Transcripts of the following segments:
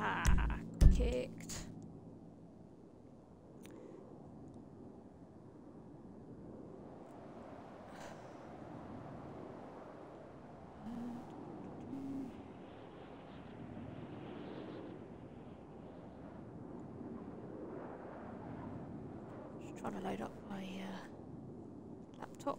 Ah, kicked. Just trying to load up my laptop.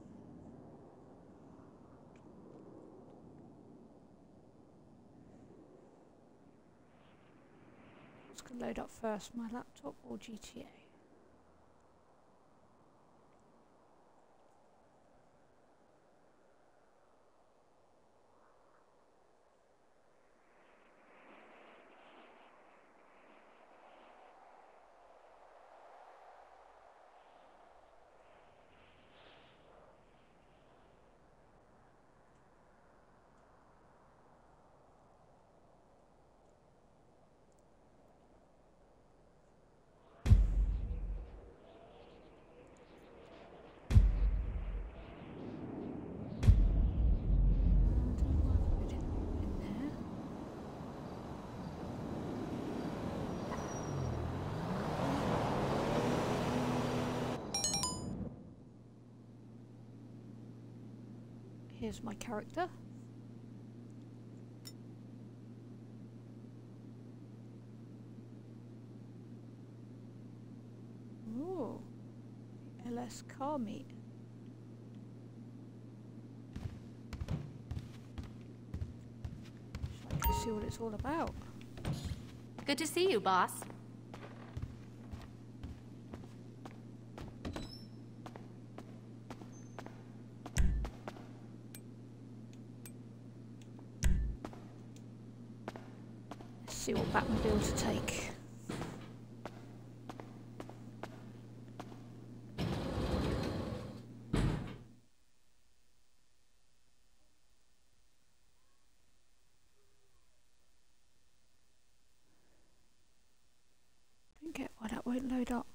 What's going to load up first, my laptop or GTA? Here's my character. Ooh, LS car meet. So I can see what it's all about. Good to see you, boss. Let's see what Batmobile to take. Don't get why that won't load up.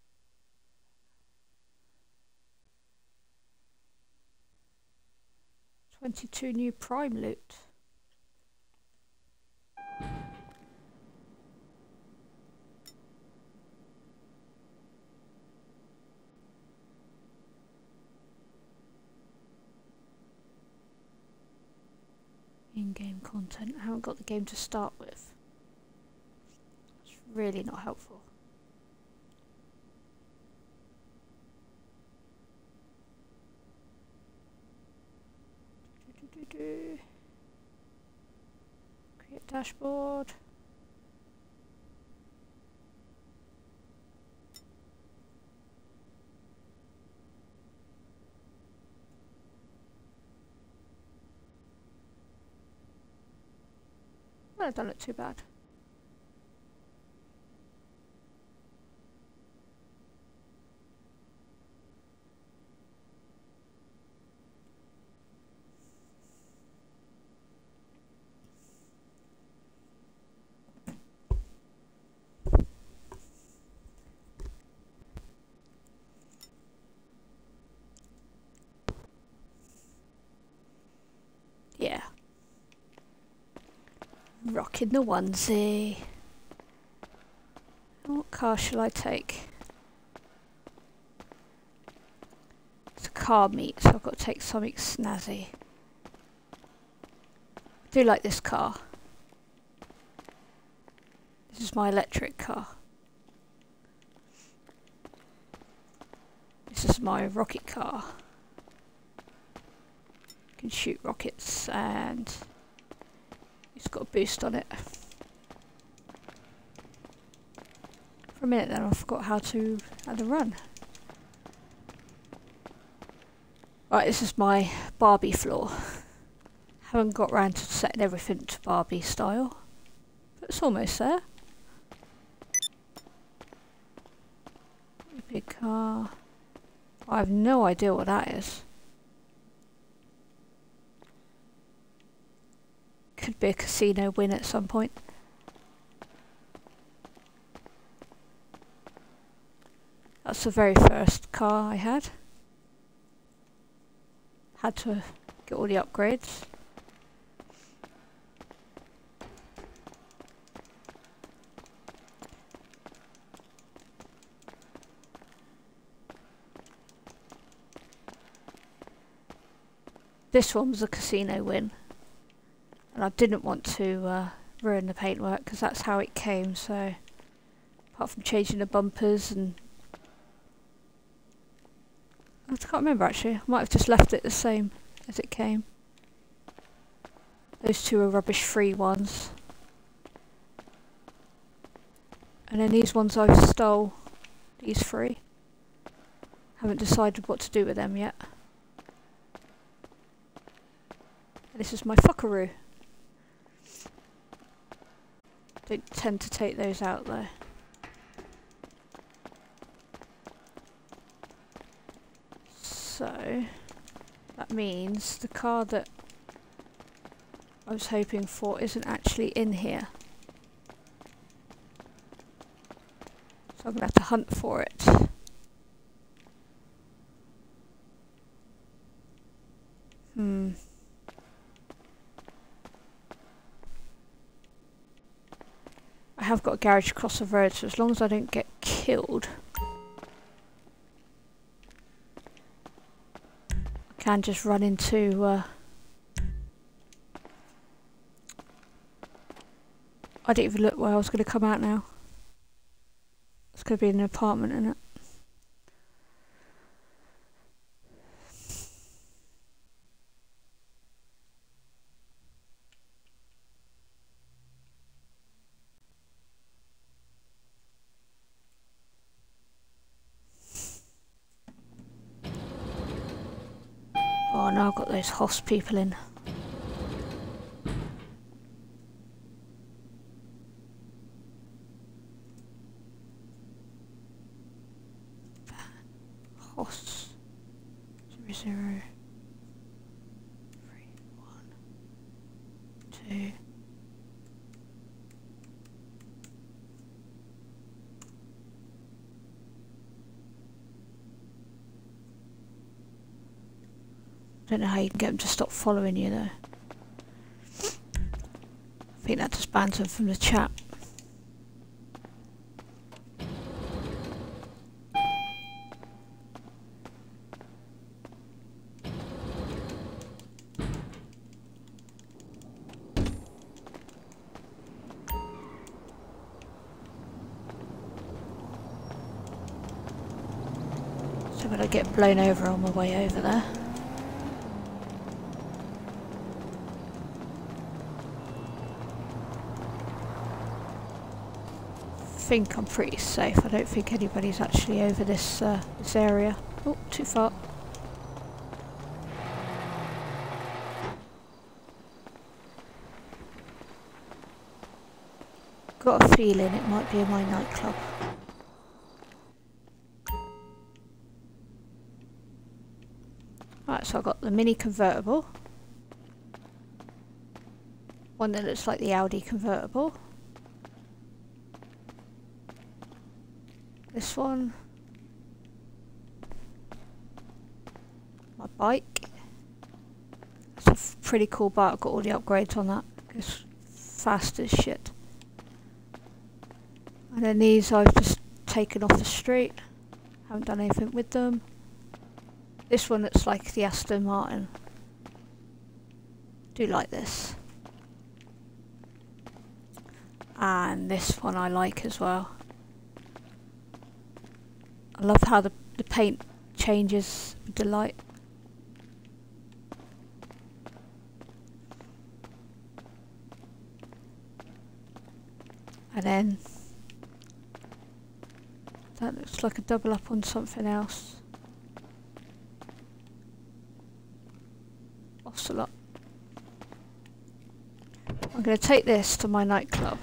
"22 new prime loot." In-game content. I haven't got the game to start with. It's really not helpful. Create dashboard. Well, it don't look too bad. Yeah. Rocking the onesie. What car shall I take? It's a car meet, so I've got to take something snazzy. I do like this car. This is my electric car. This is my rocket car. Can shoot rockets and it's got a boost on it. For a minute then I forgot how to run. Right, this is my Barbie floor. Haven't got round to setting everything to Barbie style, but it's almost there. Big car. I have no idea what that is. Could be a casino win at some point. That's the very first car I had. Had to get all the upgrades. This one was a casino win. And I didn't want to ruin the paintwork because that's how it came, so apart from changing the bumpers and I can't remember actually, I might have just left it the same as it came. Those two are rubbish free ones. And then these ones I've stole, these three. Haven't decided what to do with them yet. And this is my fuckaroo. Don't tend to take those out though. So that means the car that I was hoping for isn't actually in here. So I'm going to have to hunt for it. I have got a garage across the road, so as long as I don't get killed, I can just run into I didn't even look where I was going to come out now. It's going to be an apartment, isn't it? Oh no, I've got those hoss people in. Hoss 0 0 3 1 2. I don't know how you can get them to stop following you though. I think that just bans them from the chat. So I'm gonna get blown over on my way over there. I think I'm pretty safe. I don't think anybody's actually over this this area. Oh, too far. Got a feeling it might be in my nightclub. Right, so I've got the Mini convertible. One that looks like the Audi convertible. This one. My bike. It's a pretty cool bike. I've got all the upgrades on that. It's fast as shit. And then these I've just taken off the street. Haven't done anything with them. This one looks like the Aston Martin. Do like this. And this one I like as well. I love how the paint changes with the light. And then that looks like a double up on something else. Ocelot. I'm going to take this to my nightclub.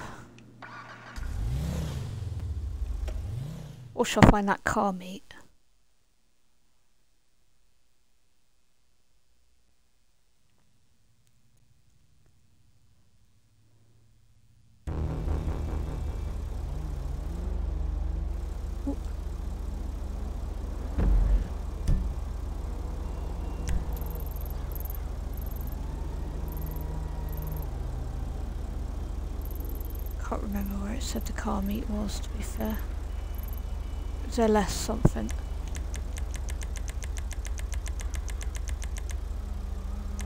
Or shall I find that car meet? Ooh. Can't remember where it said the car meet was, to be fair. Is there less something?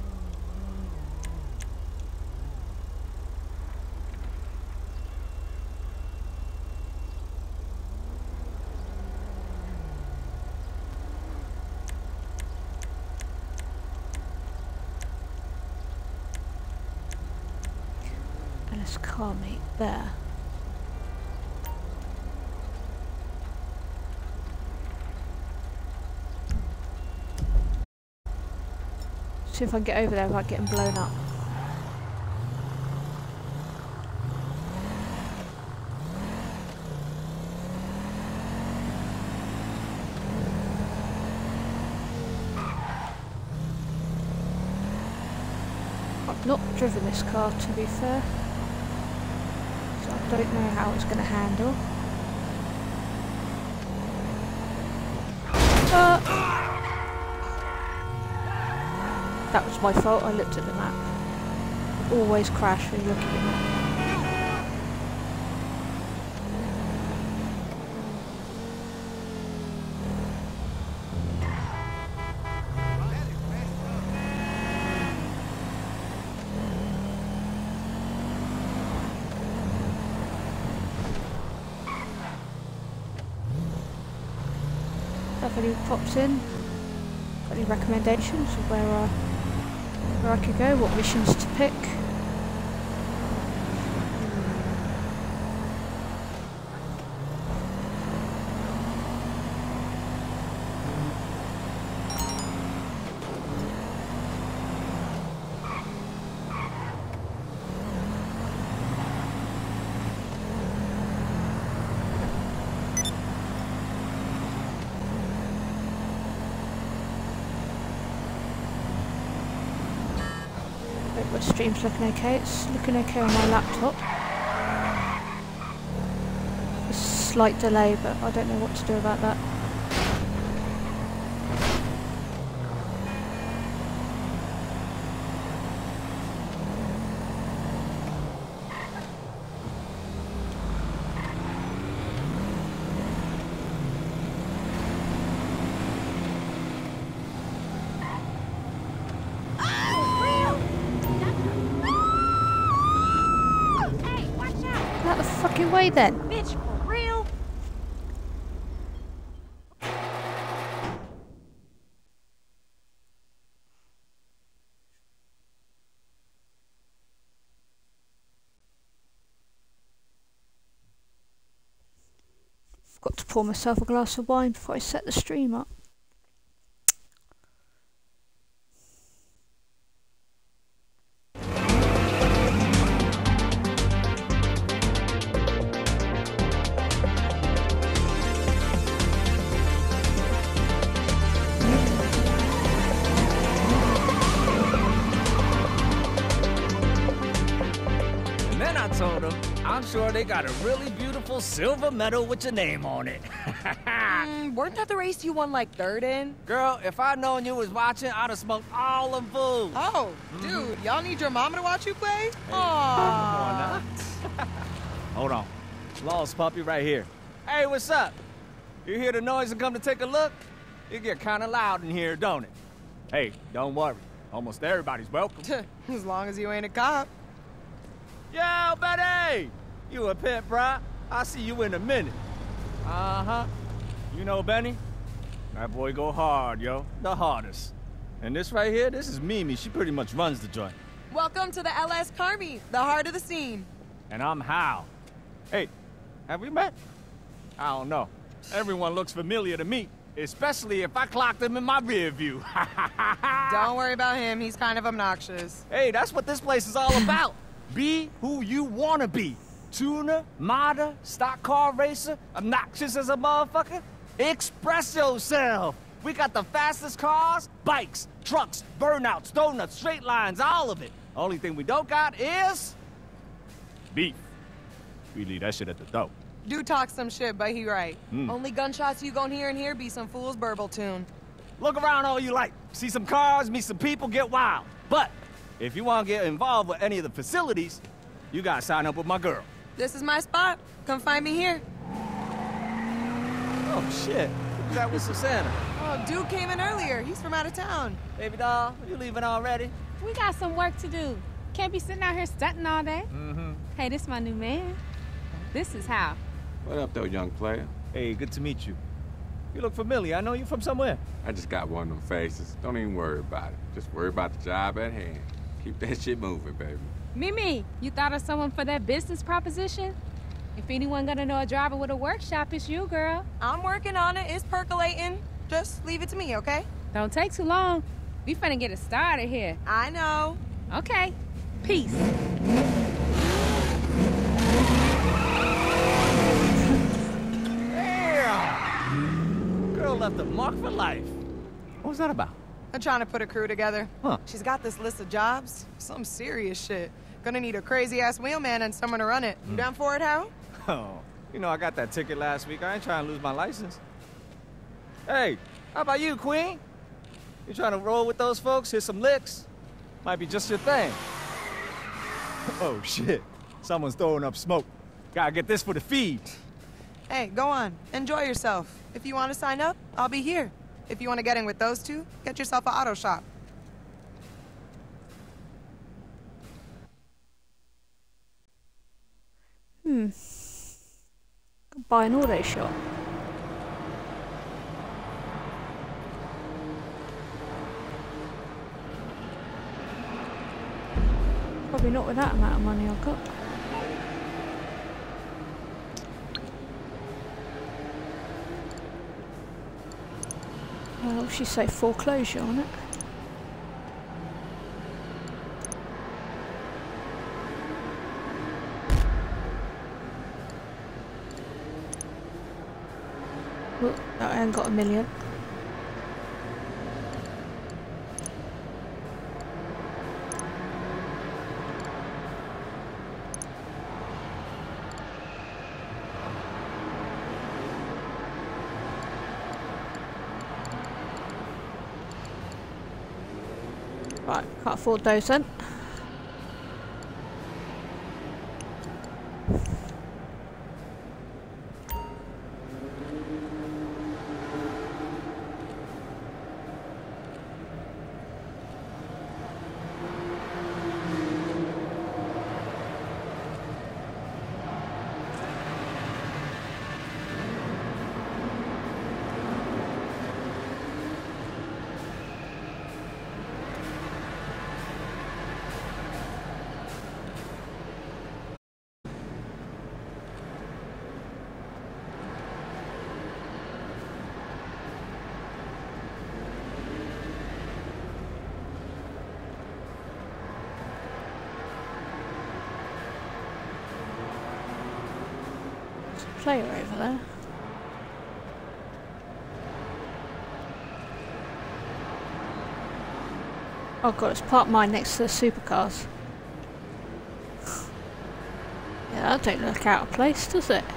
this car meet there. See if I can get over there without getting blown up. I've not driven this car, to be fair, so I don't know how it's going to handle. That was my fault, I looked at the map. Always crash when you look at the map. If anyone pops in, got any recommendations of where I could go, what missions to pick? My stream's looking okay, it's looking okay on my laptop. A slight delay, but I don't know what to do about that. Fucking way then. Bitch, for real? Got to pour myself a glass of wine before I set the stream up. I'm sure they got a really beautiful silver medal with your name on it. Weren't that the race you won like third in? Girl, if I'd known you was watching, I'd have smoked all them fools. Oh, dude, y'all need your mama to watch you play? Hey, come on now. Hold on. Lost puppy right here. Hey, what's up? You hear the noise and come to take a look? It get kind of loud in here, don't it? Hey, don't worry. Almost everybody's welcome. As long as you ain't a cop. Yo, Betty! You a pimp, bruh? I'll see you in a minute. Uh-huh. You know Benny? That boy go hard, yo. The hardest. And this right here, this is Mimi. She pretty much runs the joint. Welcome to the LS Car Meet, the heart of the scene. And I'm Hal. Hey, have we met? I don't know. Everyone looks familiar to me, especially if I clocked him in my rear view. Don't worry about him. He's kind of obnoxious. Hey, that's what this place is all about. Be who you want to be. Tuner, modder, stock car racer, obnoxious as a motherfucker. Express yourself. We got the fastest cars, bikes, trucks, burnouts, donuts, straight lines, all of it. Only thing we don't got is beef. We leave that shit at the door. Do talk some shit, but he right. Only gunshots you gon' hear in here be some fool's burble tune. Look around all you like. See some cars, meet some people, get wild. But if you want to get involved with any of the facilities, you gotta sign up with my girl. This is my spot. Come find me here. Oh, shit. Who's that with Susanna? Oh, dude came in earlier. He's from out of town. Baby doll, you leaving already? We got some work to do. Can't be sitting out here stunting all day. Hey, this my new man. This is Hal. What up, though, young player? Hey, good to meet you. You look familiar. I know you from somewhere. I just got one of them faces. Don't even worry about it. Just worry about the job at hand. Keep that shit moving, baby. Mimi, you thought of someone for that business proposition? If anyone gonna know a driver with a workshop, it's you, girl. I'm working on it. It's percolating. Just leave it to me, okay? Don't take too long. We finna get it started here. I know. Okay. Peace. Damn! Girl left a mark for life. What was that about? I'm trying to put a crew together. Huh. She's got this list of jobs. Some serious shit. Gonna need a crazy-ass wheelman and someone to run it. You down for it, Hal? Oh, you know I got that ticket last week. I ain't trying to lose my license. Hey, how about you, Queen? You trying to roll with those folks, hit some licks? Might be just your thing. Oh, shit. Someone's throwing up smoke. Gotta get this for the feed. Hey, go on. Enjoy yourself. If you want to sign up, I'll be here. If you want to get in with those two, get yourself an auto shop. Buy an auto shop. Probably not with that amount of money I've got. Well, she say foreclosure on it. Oh, I haven't got $1 million. Right, can't afford those then. Player over there. Oh god, it's parked mine next to the supercars. Yeah, that don't look out of place, does it?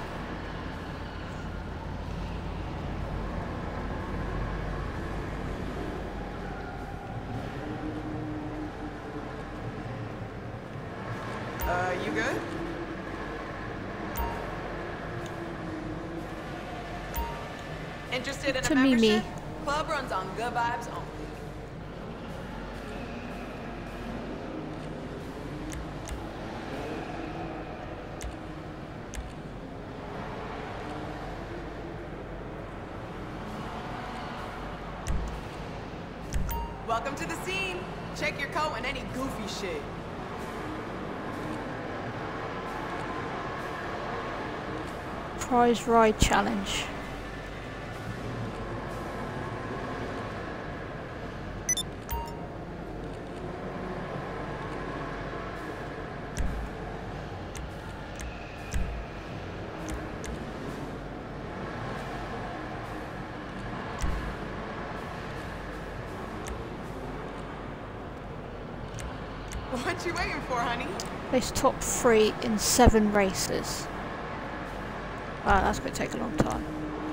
You good? Interested in To a Mimi. membership? Club runs on good vibes only. Welcome to the scene. Check your coat and any goofy shit. Prize ride challenge. What you waiting for, honey? Place top 3 in 7 races. Wow, that's going to take a long time.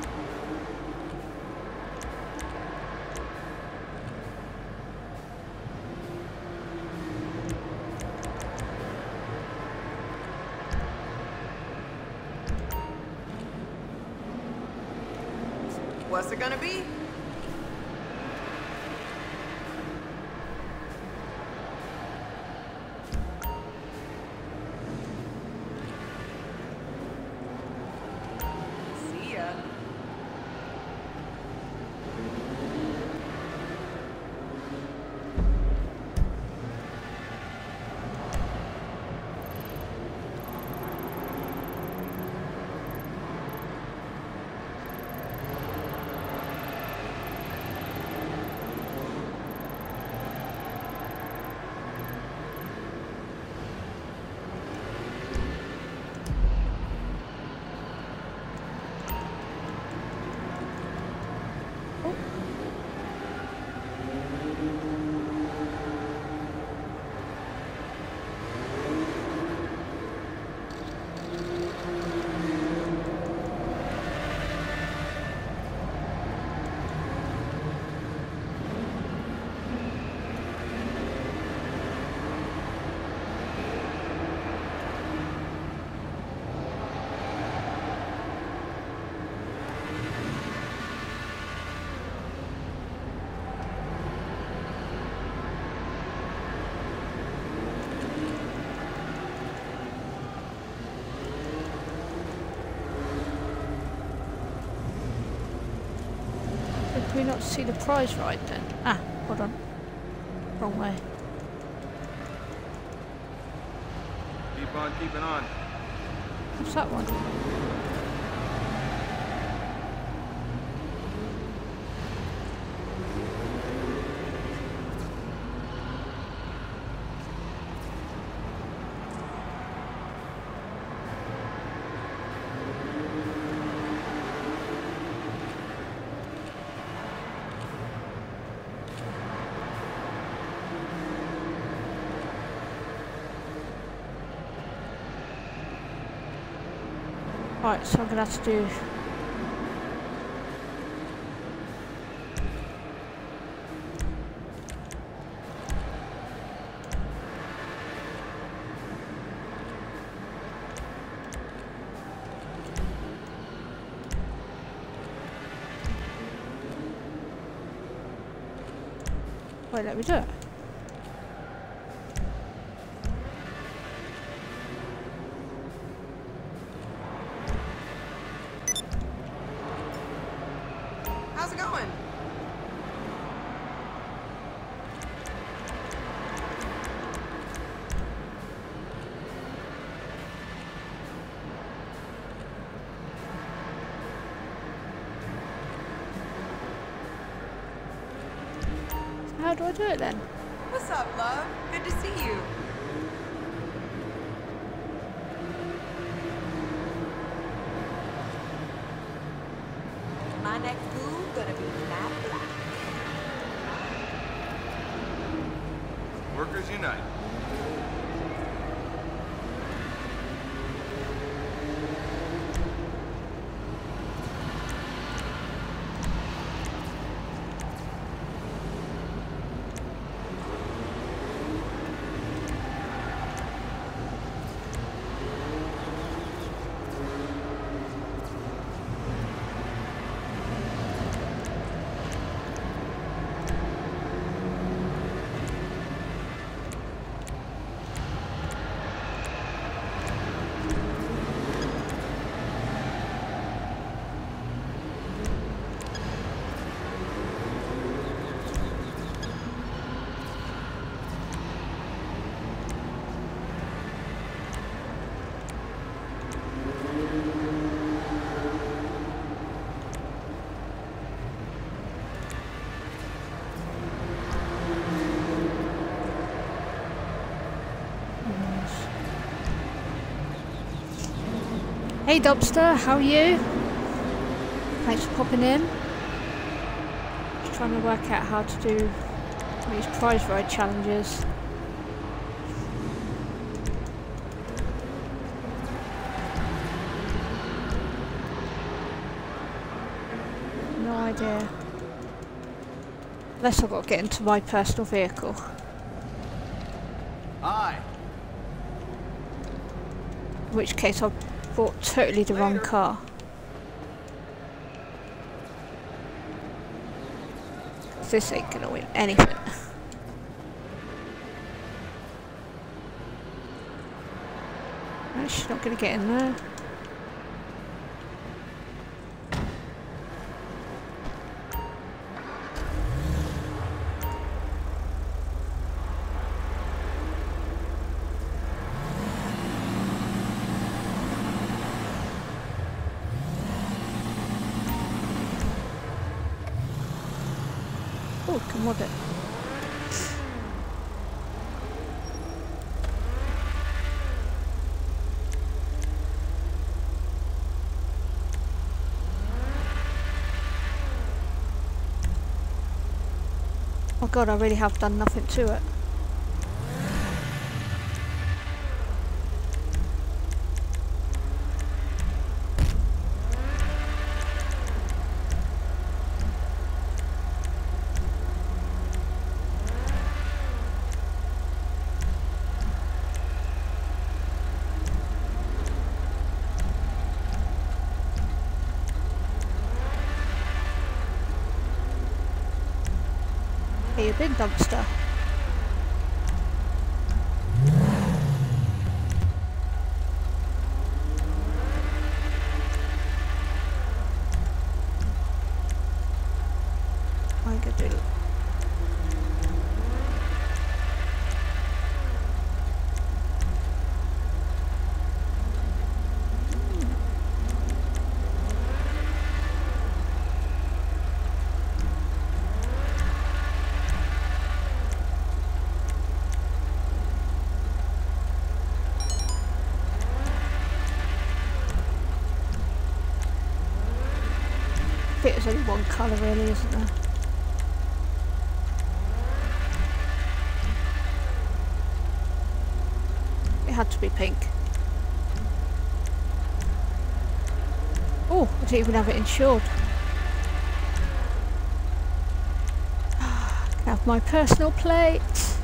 What's it gonna be? See ya. we not see the prize ride then? Ah, hold on. Wrong way. Keep on keeping on. What's that one? Right, so I'm gonna have to do wait, let me do it. How's it going? How do I do it then? What's up, love? Good to see you. My next move gonna be matte black. Workers unite. Hey Dobster, how are you? Thanks for popping in. Just trying to work out how to do these prize ride challenges. No idea. Unless I've got to get into my personal vehicle. Aye. In which case I've bought totally the wrong car. This ain't gonna win anything. Right, she's not gonna get in there. Oh, come on it. Oh god, I really have done nothing to it. Hey, you big dumpster. think there's only one colour really, isn't there? It had to be pink. Oh, I didn't even have it insured. Can have my personal plate.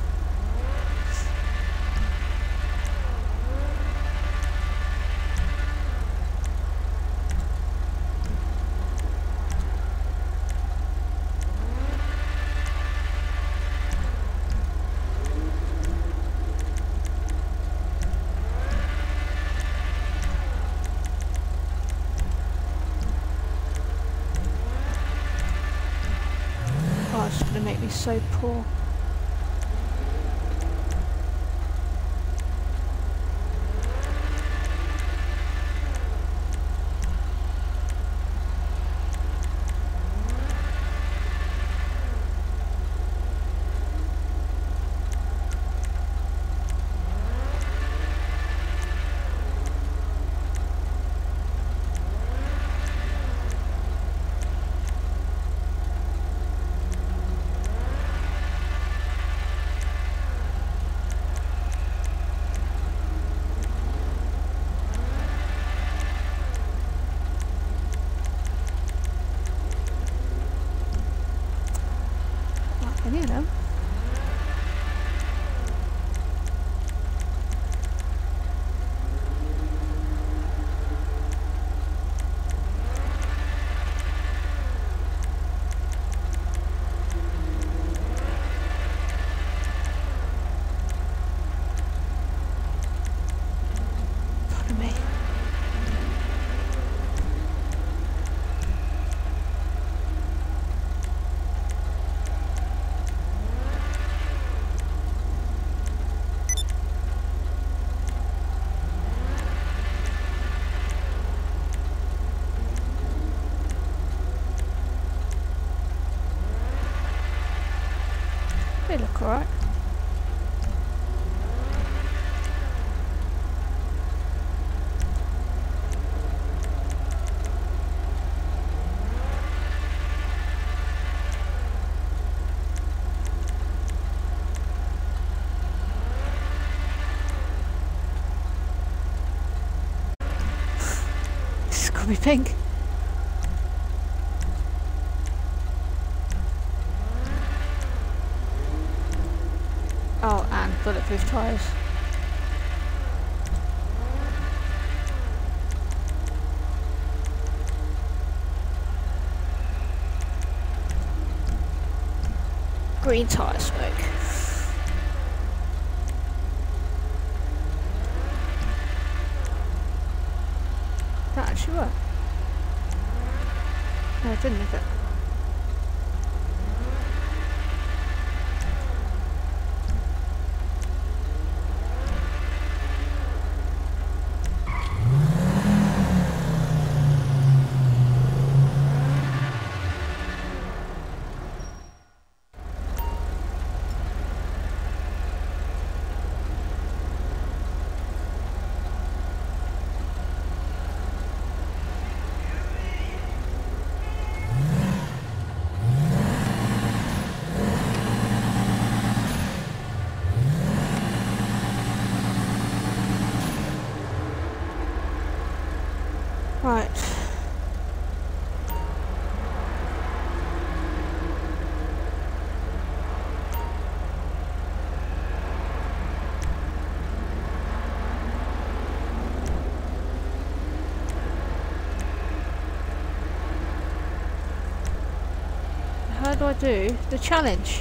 It's going to make me so poor. Any of them. Pardon me. They look alright. This is gonna be pink. Oh, and bulletproof tyres. Green tyre smoke. That actually worked. No, it didn't, did it? Right. How do I do the challenge?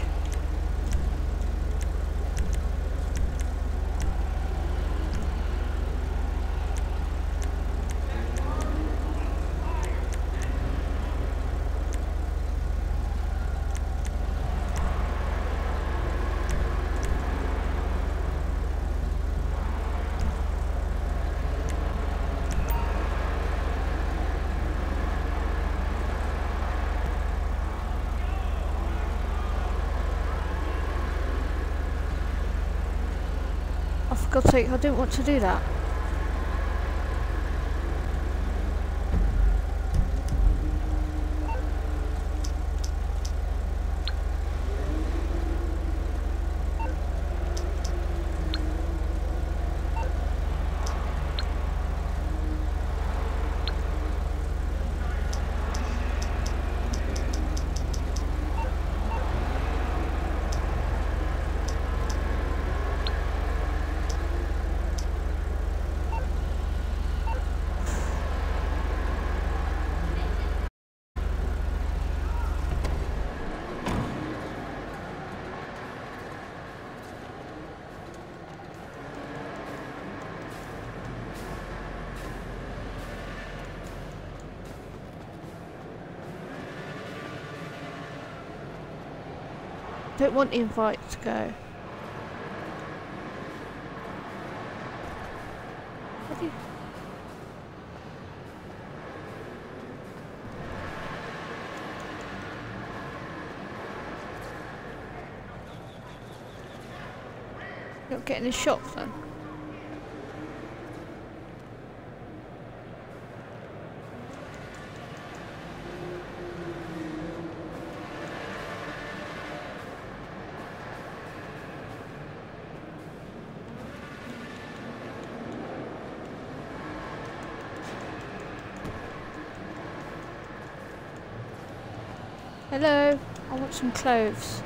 Oh, for God's sake, I didn't want to do that. Don't want the invite to go. What do you... You're not getting a shop then? Hello, I want some clothes.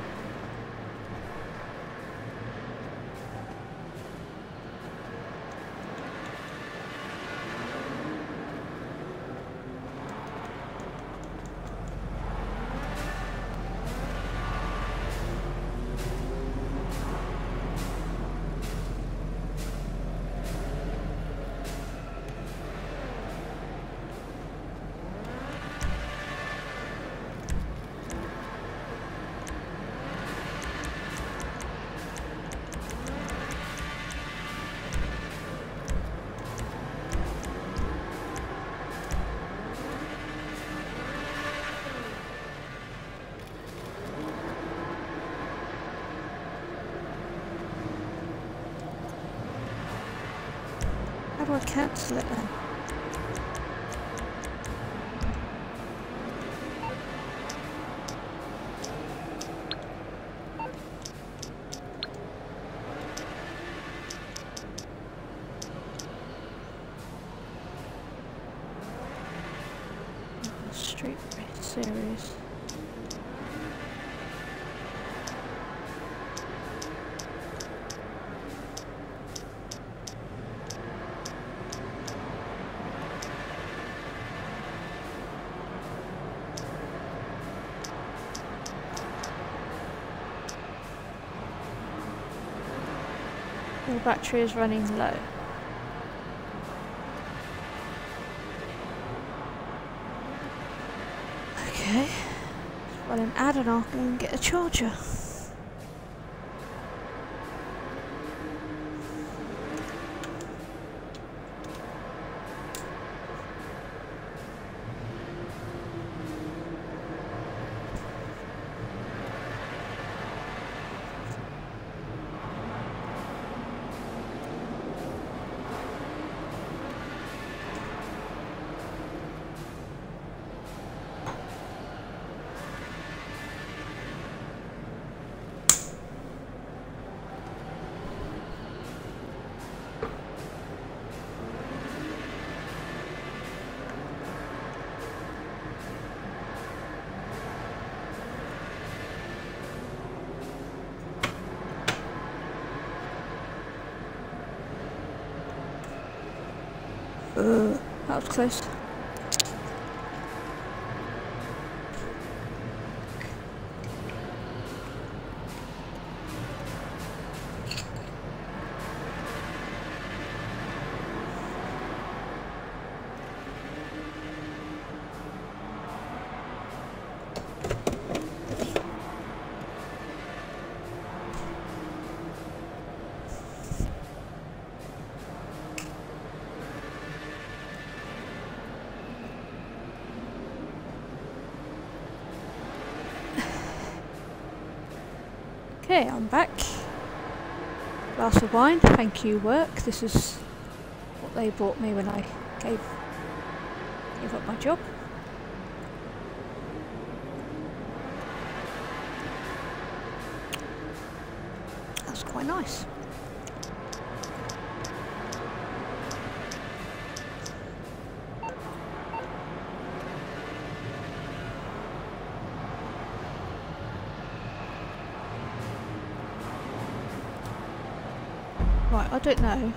How do I cancel it then? Street Race Series. The battery is running low. Okay. Well, an ad and I'll go and get a charger. That was close. Okay, I'm back. Glass of wine, thank you work. This is what they bought me when I gave up my job. That's quite nice. Right, I don't know.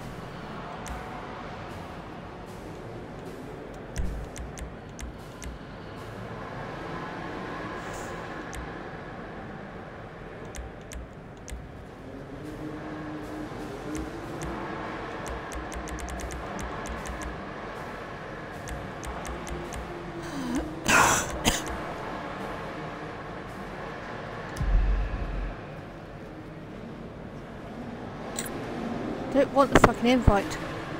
don't want the fucking invite.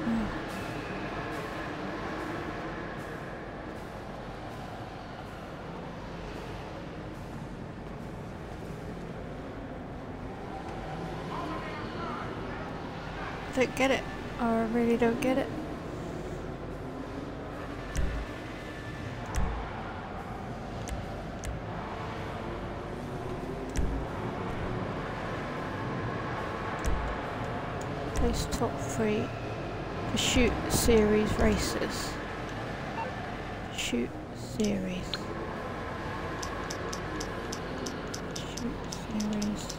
I don't get it. I really don't get it. Place top 3 Pursuit Series races. Shoot Series. Shoot Series.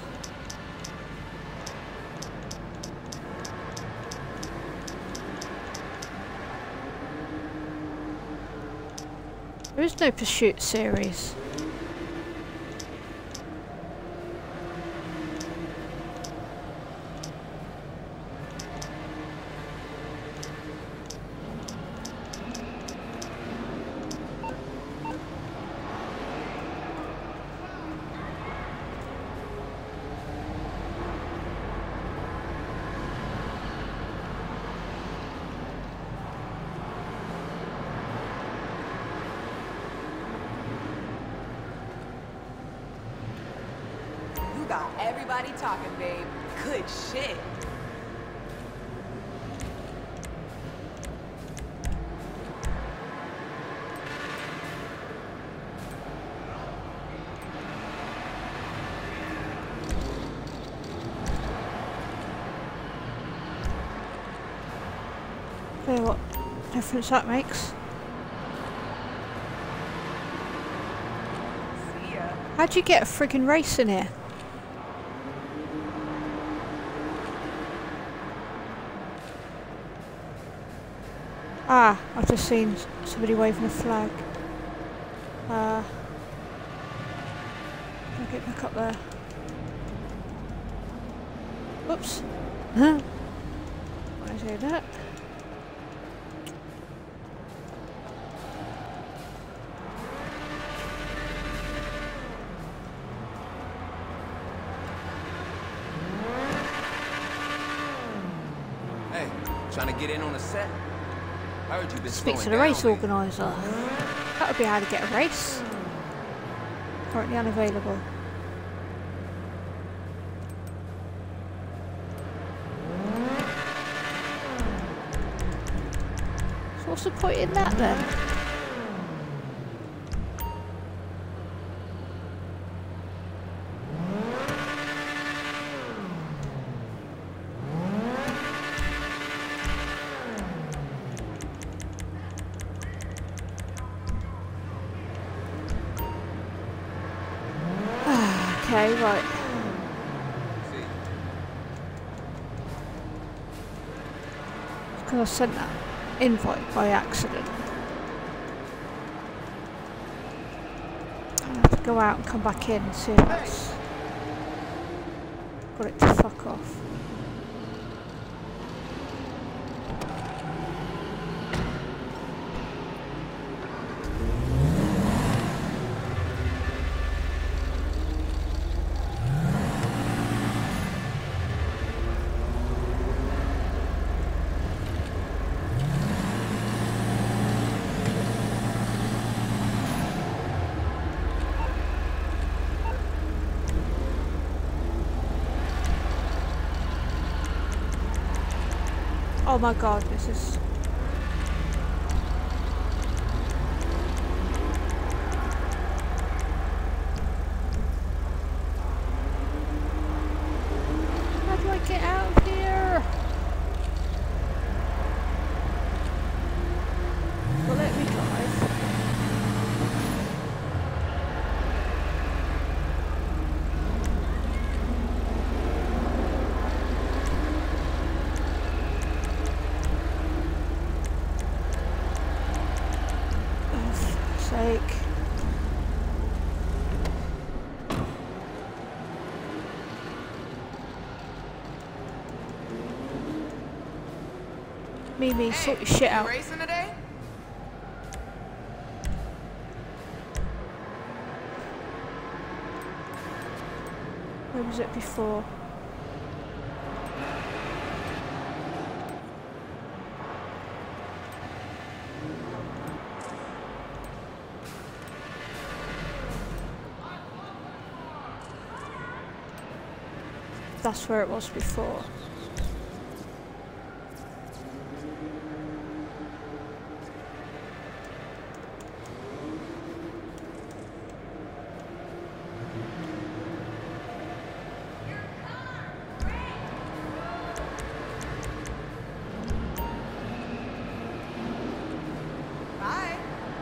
There is no Pursuit Series. You got everybody talking, babe. Good shit. Tell you what difference that makes. See ya. How'd you get a friggin' race in here? Ah, I've just seen somebody waving a flag. I'll get back up there. Oops. Huh? Why did I do that? Hey, trying to get in on the set? I heard you've been Speak to slowing the down race lately. organiser. That would be how to get a race. Currently unavailable. So what's the point in that then? Okay, right. See, Because I sent that invite by accident. I'll have to go out and come back in and see if that's got it to fuck off. Oh my god, this is... How do I get out of here? Well, let me drive. Sake. Mimi, sort your shit out. You racing today? Where was it before? That's where it was before. Bye.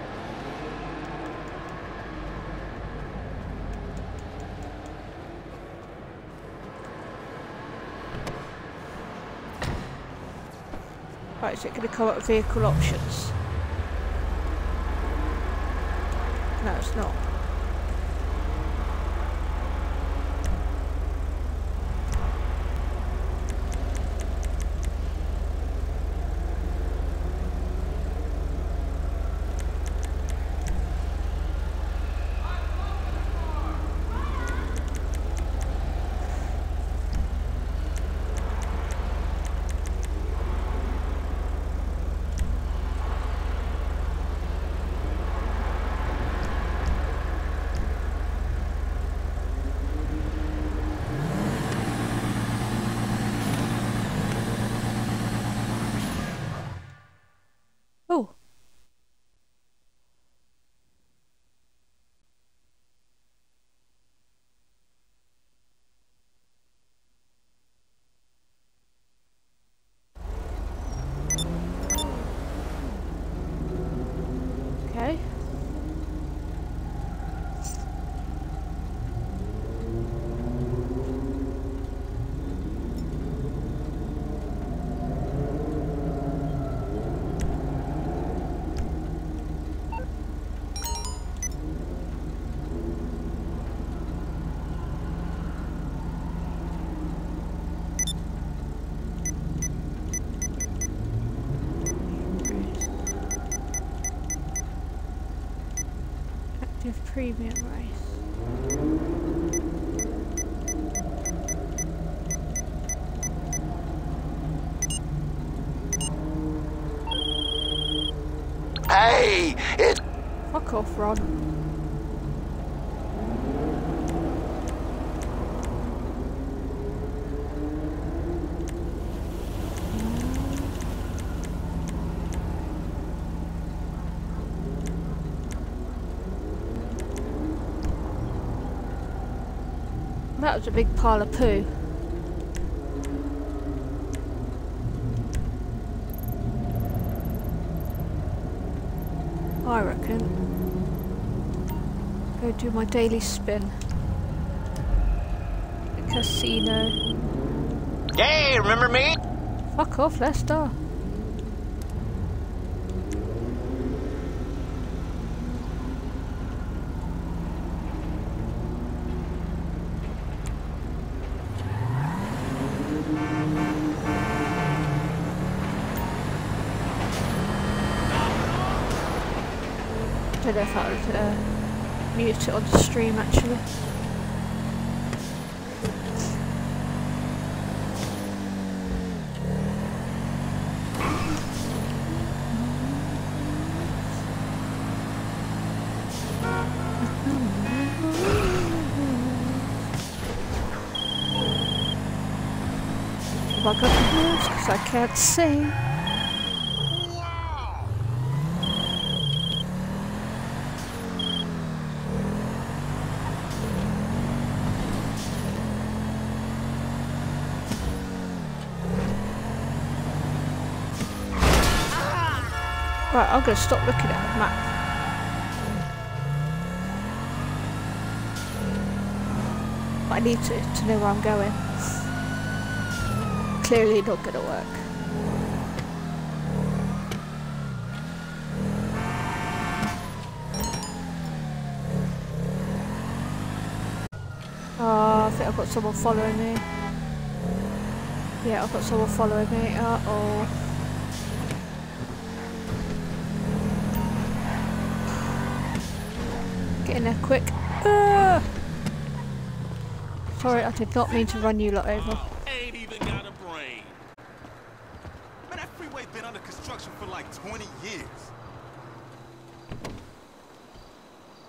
Right, is it going to come up with vehicle options? No, it's not. Oh. Okay. Active premium race. Hey, it's Fuck off, Ron. That was a big pile of poo. I reckon. Go do my daily spin. The casino. Hey, remember me? Fuck off, Lester. I don't know if I would mute it on the stream actually. Have I got the moves? Because I can't see. Right, I'm going to stop looking at the map. But I need to know where I'm going. Clearly not going to work. Oh, I think I've got someone following me. Yeah, I've got someone following me. Uh-oh. Get in there quick. Sorry, I did not mean to run you lot over. Ain't even got a brain. Man, that freeway's been under construction for like 20 years.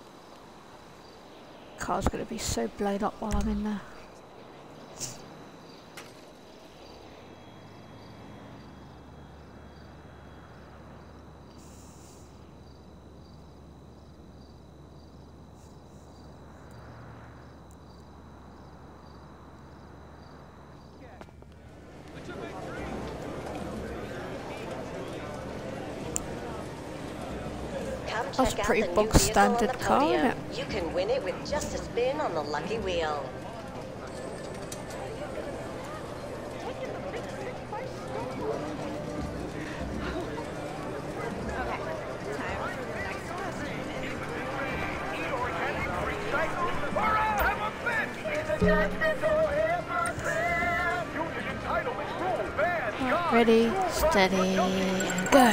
Car's gonna be so blown up while I'm in there. That's check out pretty the new bog vehicle on the standard car, podium. isn't it? You can win it with just a spin on the lucky wheel. Ready, steady, and go.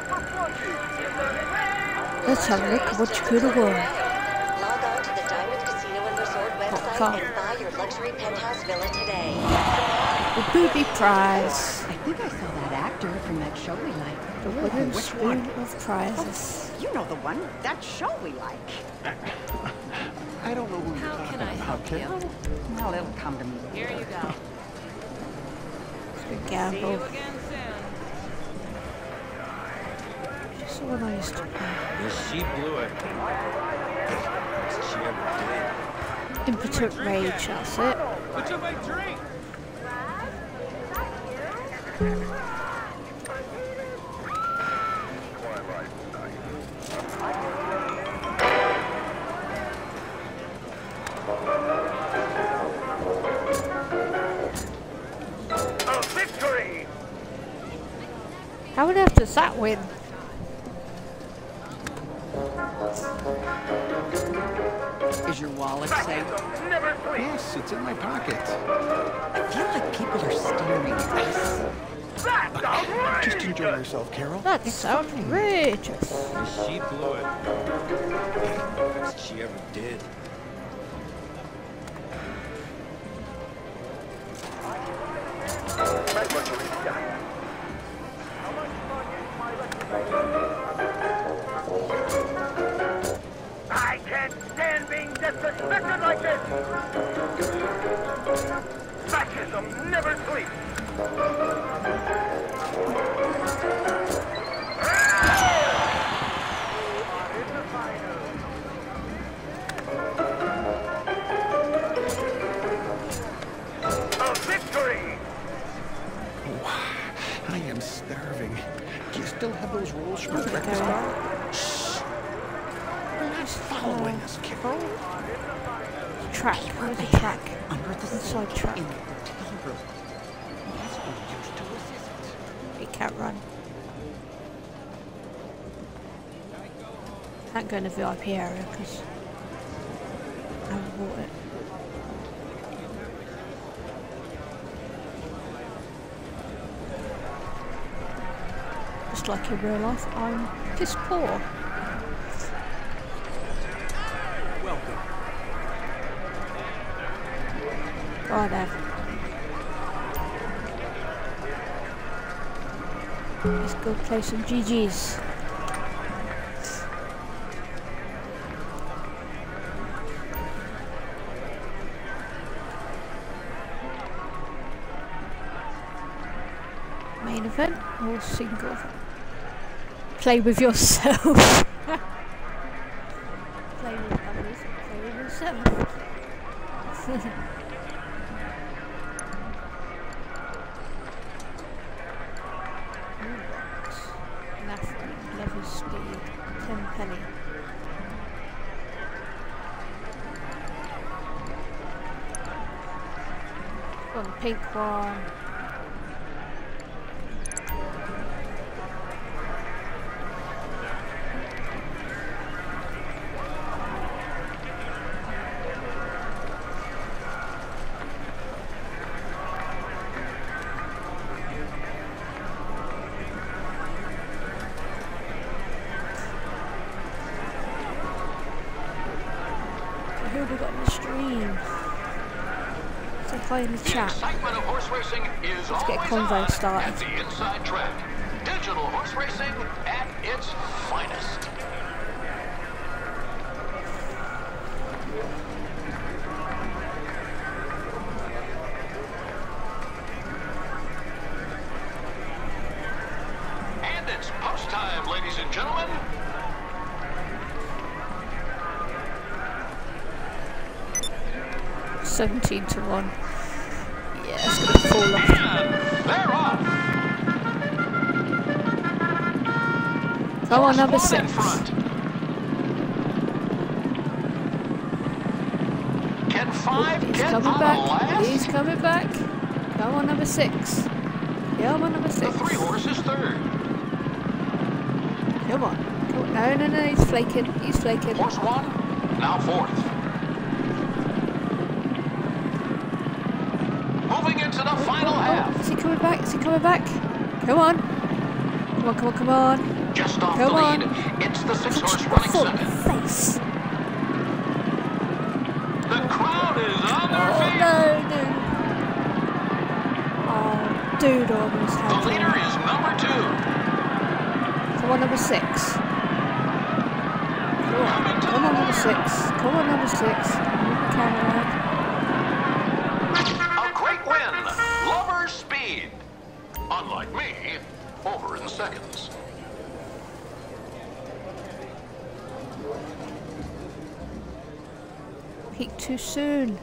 Let's have a look at what you could have won. Log on to the Diamond Casino and Resort website car. and buy your luxury penthouse villa today. The booby prize. I think I saw that actor from that show we like. The wooden spoon of prizes. You know the one, that show we like. I don't know who you're talking about, Carol. Well, it'll come to me. Here you go. It's a gamble. See you again soon. Just the one I used to play. She blew it. She ever did. Impotent rage, that's it. What's your big drink? Victory! How on earth does that win? Is your wallet safe? Yes, it's in my pocket. I feel like people are staring at us. That's outrageous! Just enjoy yourself, Carol. That's outrageous. She blew it. She ever did. I can't stand being disrespected like this! Fascism never sleeps! A victory! I am starving. Do you still have those rolls from the breakfast bar? Shh. You're not following us, Carol. Track, where's the track? Inside track. In the hotel room. That's what we used to resist. You can't run. Can't go in the VIP area because I haven't bought it. Just like in real life, I'm piss poor. Welcome. Right there. Let's go play some GGs. Main event or single event? Play with yourself. Play with others, play with yourself. Nothing, level speed, 10 penny. Got the pink one. Who have we got in the stream? Say hi in the chat. Excitement of horse racing is Let's get always convo on started. at the Inside Track. Digital horse racing at its finest. And it's post time, ladies and gentlemen. 17 to 1. Yeah, it's gonna fall off. They're off. Come on, number 6. 5, He's get coming on back. last. He's coming back. Come on, number 6. Come on, number 6. The 3 horse is third. Come on. Come on. No, no, no. He's flaking. He's flaking. Horse 1, now fourth. Moving into the final half. Is he coming back? Is he coming back? Come on. Come on, come on, come on. Just off Come the on. lead, it's the 6 horse running second. Face. The crowd is on their feet. No, no. Oh, dude, almost had The leader is number 2. Come on, number 6. Come on, number 6. Come on, number 6. Camera. A great win. Lover's speed. Unlike me, over in seconds. Peak too soon.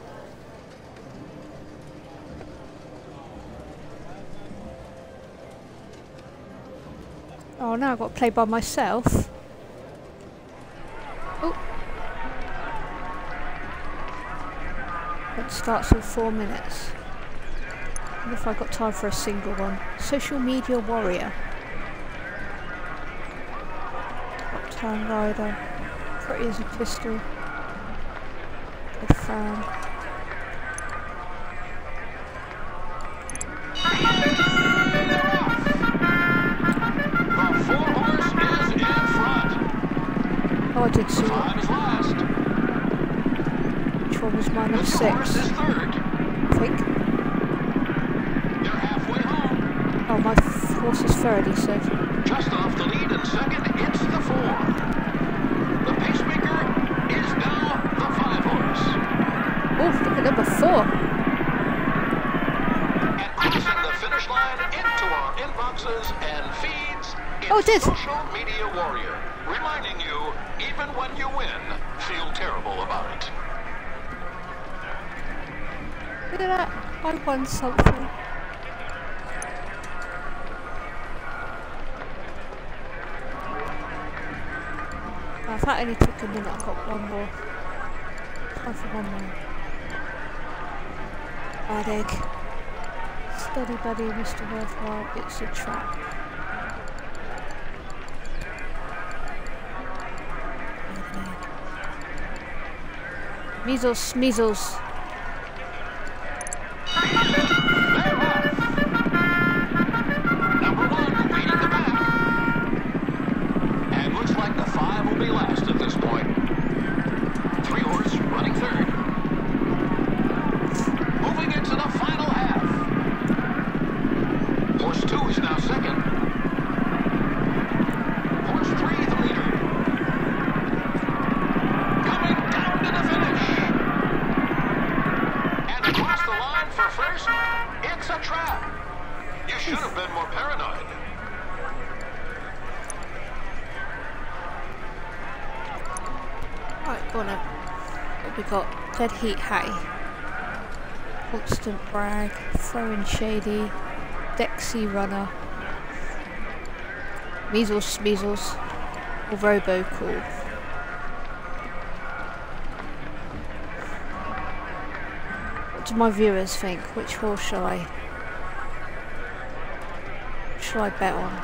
Oh, now I've got to play by myself. Oh. It starts in 4 minutes. I wonder if I've got time for a single one. Social media warrior. Uptown rider. Pretty as a pistol. Good fan. Oh, I did see it. 5 is last. Which one was my number 6? The 2 horse is third. I think. They're halfway home. Oh, my horse is third, he said. Just off the lead in second, it's the 4. The pacemaker is now the 5 horse. Oh, look at number 4. And crossing the finish line into our inboxes and feeds, it's Oh, it did. Social Media Warrior, reminding you, even when you win, feel terrible about it. Look at that. I won something. If that only took a minute, I've got one more. Time for one more. Bad egg. Steady buddy, Mr. Worthwhile, it's a trap. Measles, measles. Number 1 leading the back. And looks like the 5 will be last at this point. 3 horse running third. Moving into the final half. Horse 2 is now second. Horse 3 the leader. Coming down to the finish. And across the line for first, it's a trap. You should have been more paranoid. Right, go on then. What we got? Dead Heat Hay. Constant Brag. Throwing Shady. Dexy Runner. Measles, Measles. Or Robocool. What do my viewers think? Which horse shall I bet on?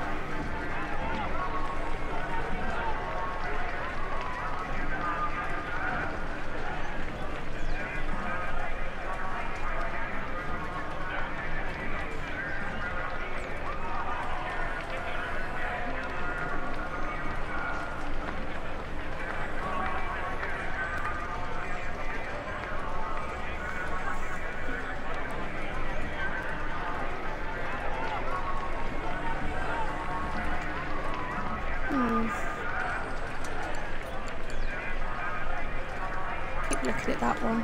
Keep looking at that one.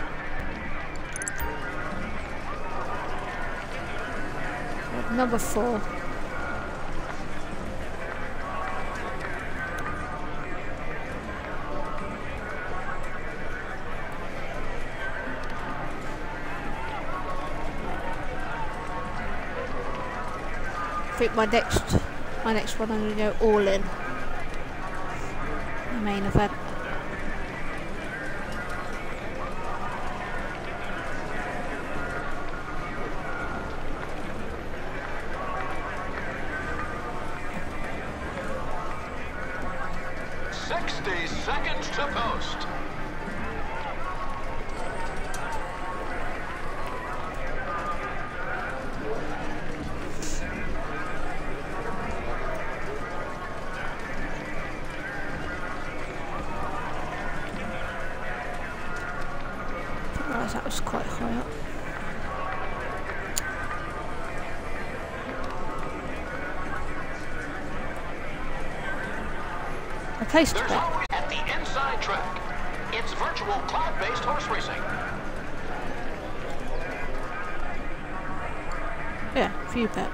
Number 4. I think my next one I'm going to go all in. The main event. 60 seconds to post. That was quite high up. I placed it back. At the inside track, it's virtual cloud-based horse racing. Yeah, view bet.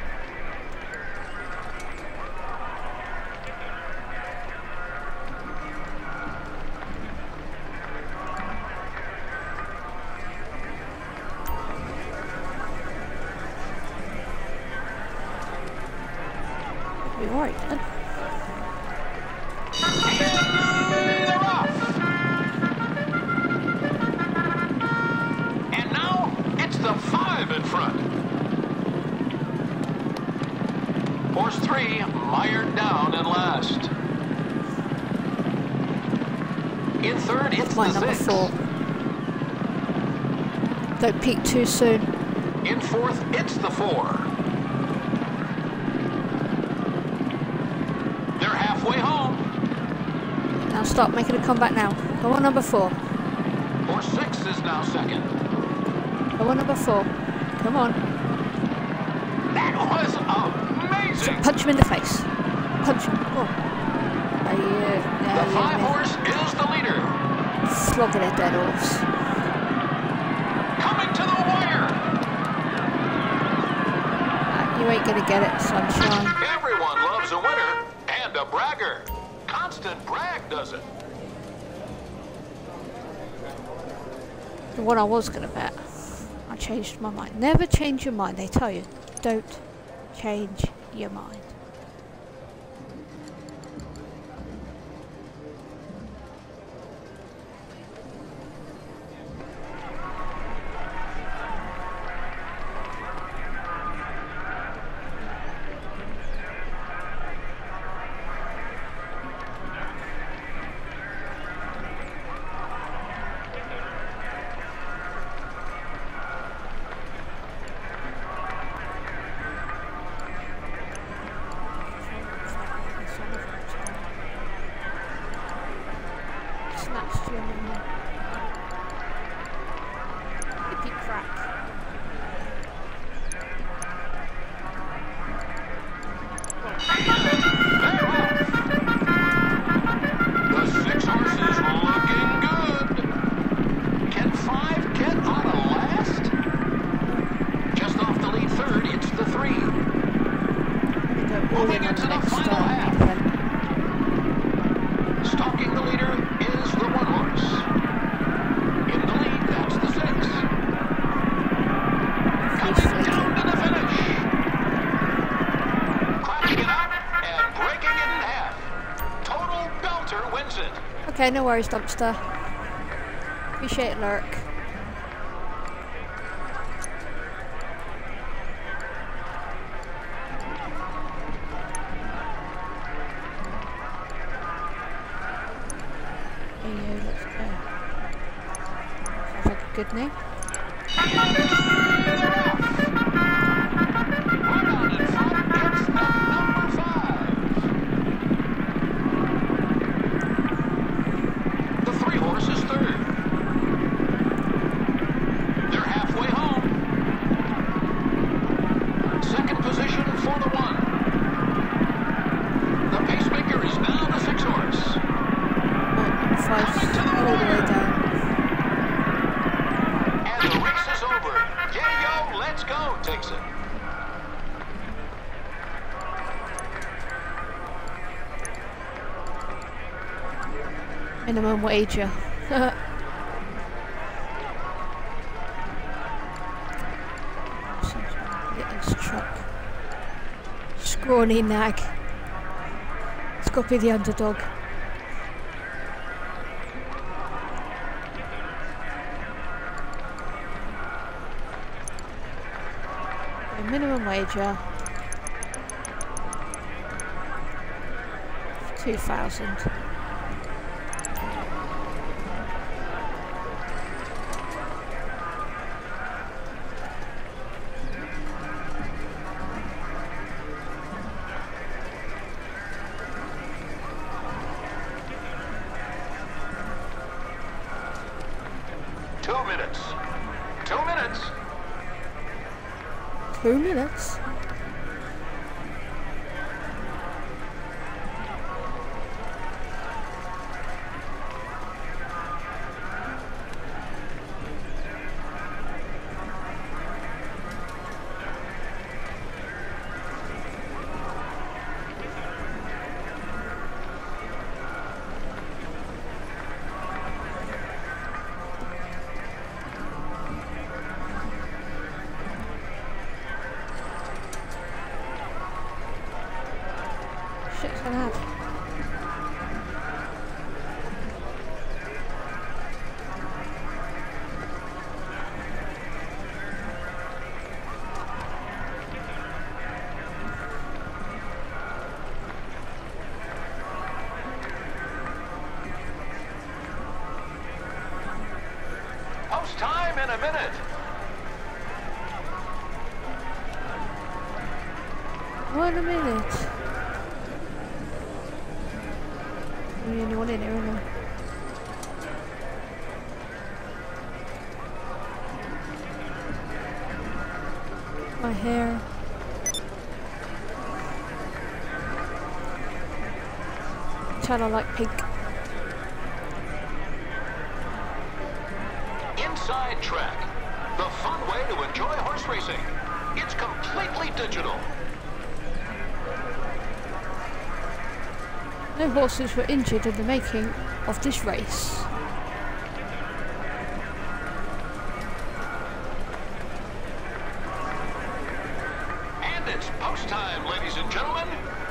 Alright then. And now it's the 5 in front. Horse 3 mired down in last. In third, it's my the number 6. 4. Don't peek too soon. In fourth, it's the 4. Halfway home. Now stop making a comeback now. Go on number 4. Horse 6 is now second. Go on number 4. Come on. That was amazing. So punch him in the face. Punch him. Go on. The 5 horse is the leader. Flogging a dead horse. Coming to the wire. You ain't gonna get it, sunshine. Everyone loves a winner. And a bragger. Constant Bragg does it. The one I was gonna bet. I changed my mind. Never change your mind. They tell you, don't change your mind. Okay, no worries, Dumpster. Appreciate it, Lurk. Hey, yo, let's go. Sounds like a good name. Minimum wager. This truck. Scrawny nag. It's got to be the underdog. Minimum wager. 2,000. minutes. 2 minutes. 2 minutes. Shit's gonna happen. Post time in a minute. One minute. I'm the only one in here, isn't I? My hair. Tell I like pink. Inside Track, the fun way to enjoy horse racing. It's completely digital. No horses were injured in the making of this race. And it's post time, ladies and gentlemen.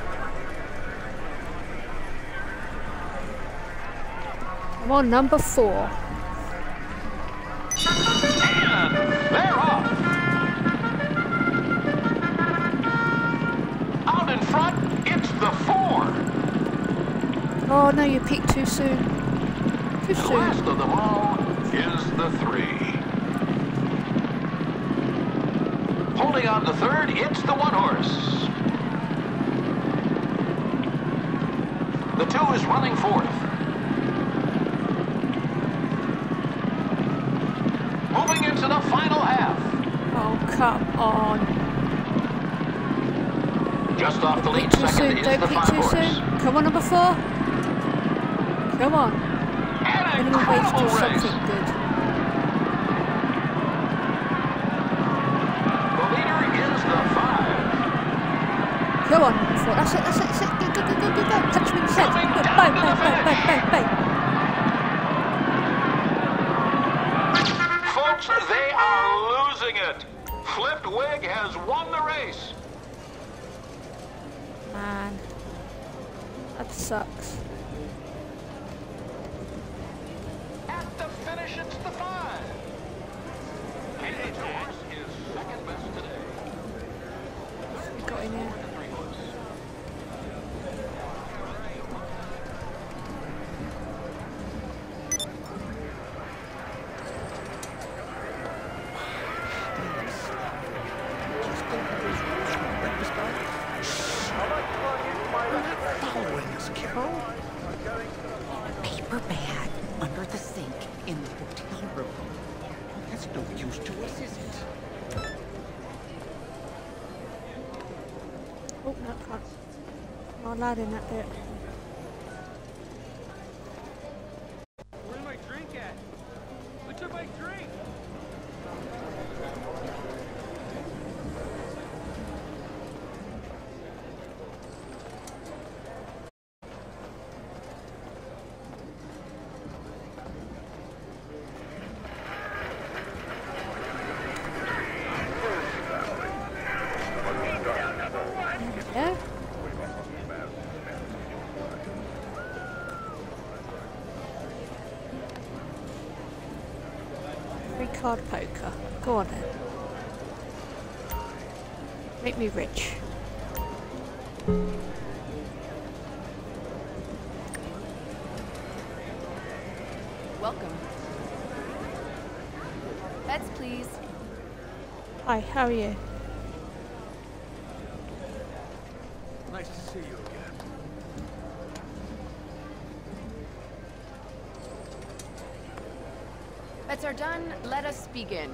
I'm on number 4. And they're off. Out in front, it's the 4. Oh no, you peaked too soon. Too The soon. last of them all is the 3. Holding on to third, it's the 1 horse. The 2 is running 4th. Moving into the final half. Oh, come on. Just off the lead Too second soon, is don't the peak 5 too horse. soon. Come on, number 4. Come on. An Minimum way to do incredible race. something good. The leader is the 5. Come on, number 4. That's it, that's it, that's it. Go, go, go, go, go, go. Punch me in the head. Coming Go, down bang, to bang, the bang, bang, finish. bang, bang. Folks, they are losing it. Flipped Wig has won the race. Man. That sucks. At the finish, it's the 5. And the 2 horse is second best today. Got in here. Paper bag under the sink in the hotel room. That's no use to us, is it? Oh, no, can't. Not allowed in that bit. Where's my drink at? Who took my drink? Yeah? Free card poker. Go on then. Make me rich. Welcome. Bets, please. Hi, how are you? Nice to see you again. Bets are done. Let us begin.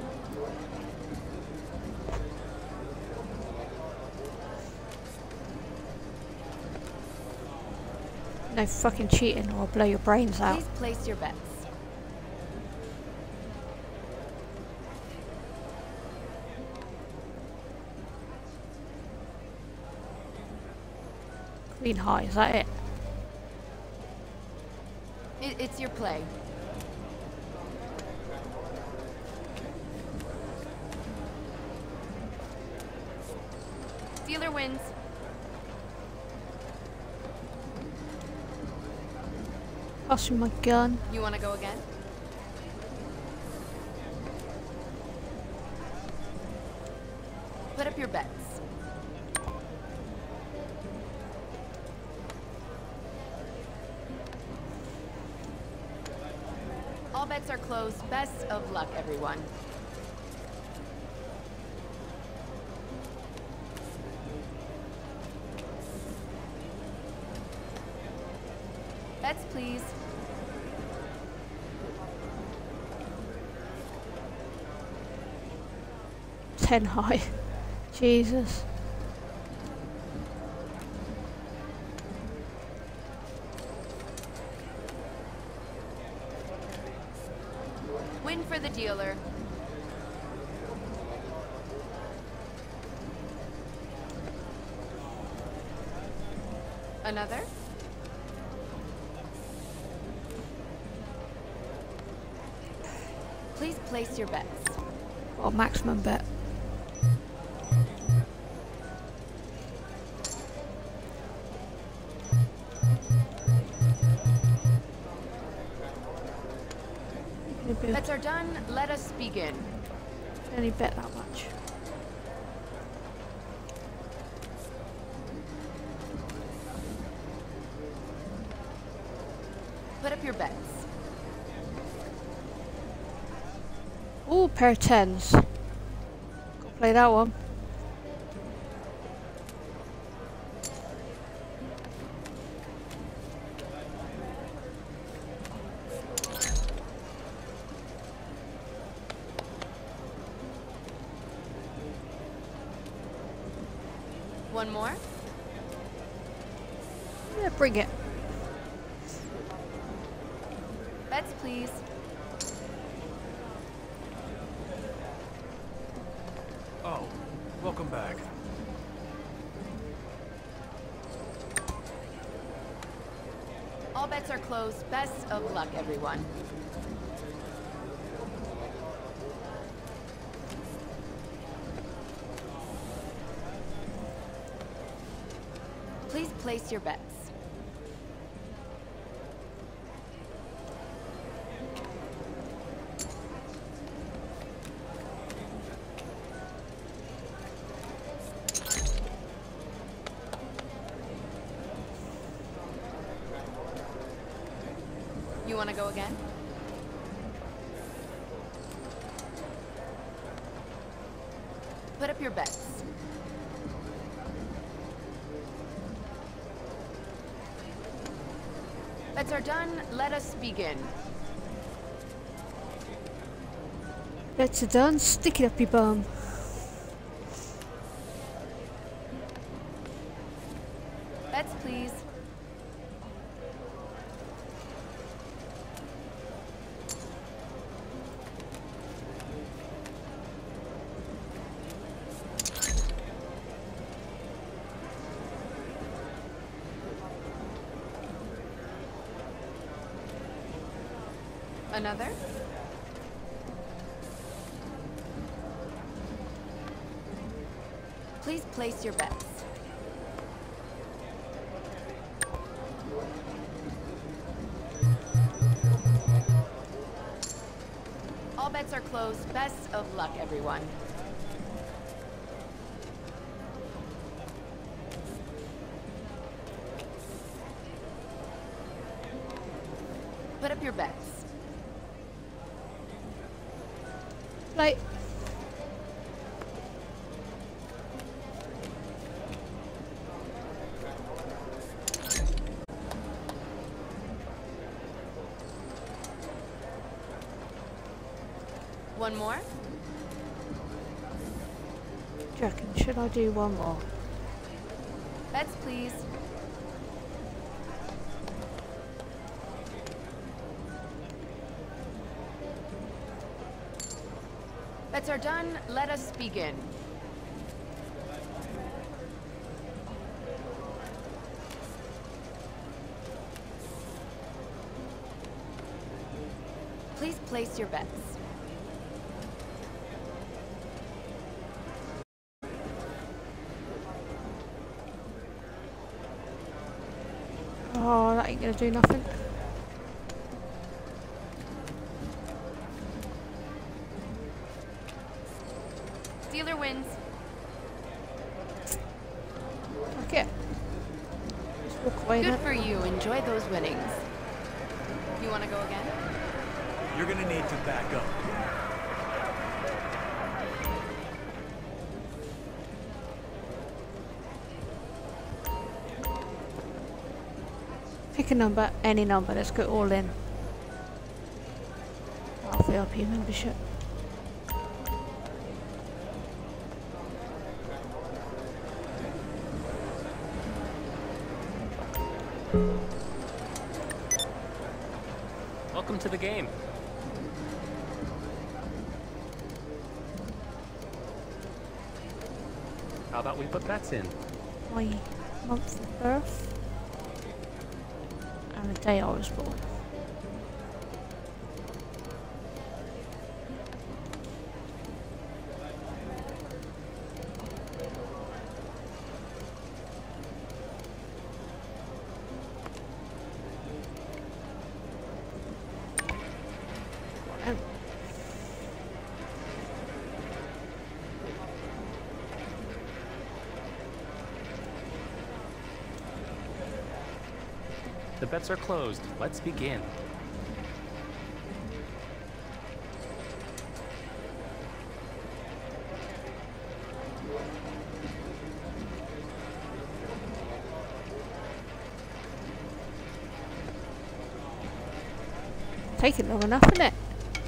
No fucking cheating or I'll blow your brains out. Please place your bets. Queen high, is that it? It's your play. Dealer wins. Pass me my gun. You want to go again? Put up your bets. All bets are closed. Best of luck, everyone. Bets, please. Ten high. Jesus. Win for the dealer. Another? Please place your bets. Well, maximum bet. Bets are done. Let us begin. Only bet that much. Put up your bets. Ooh, pair of tens. Gotta play that one. One more? Yeah, bring it. Bets, please. Oh, welcome back. All bets are closed. Best of luck, everyone. Please place your bets. You want to go again? Put up your bets. Bets are done. Let us begin. Bets are done. Stick it up your bum. Bets, please. Another? Please place your bets. All bets are closed. Best of luck, everyone. Put up your bets. Like. One more? Do you reckon, should I do one more? Bets, please. Bets are done. Let us begin. Please place your bets. Oh, that ain't gonna do nothing. Dealer wins. Okay. Just walk away Good then. for you. Enjoy those winnings. You want to go again? You're gonna need to back up. Pick a number, any number, let's go all in. Our VIP membership. Welcome to the game. How about we put bets in? My month of birth. And the day I was born. The bets are closed. Let's begin. Taking long enough, isn't it?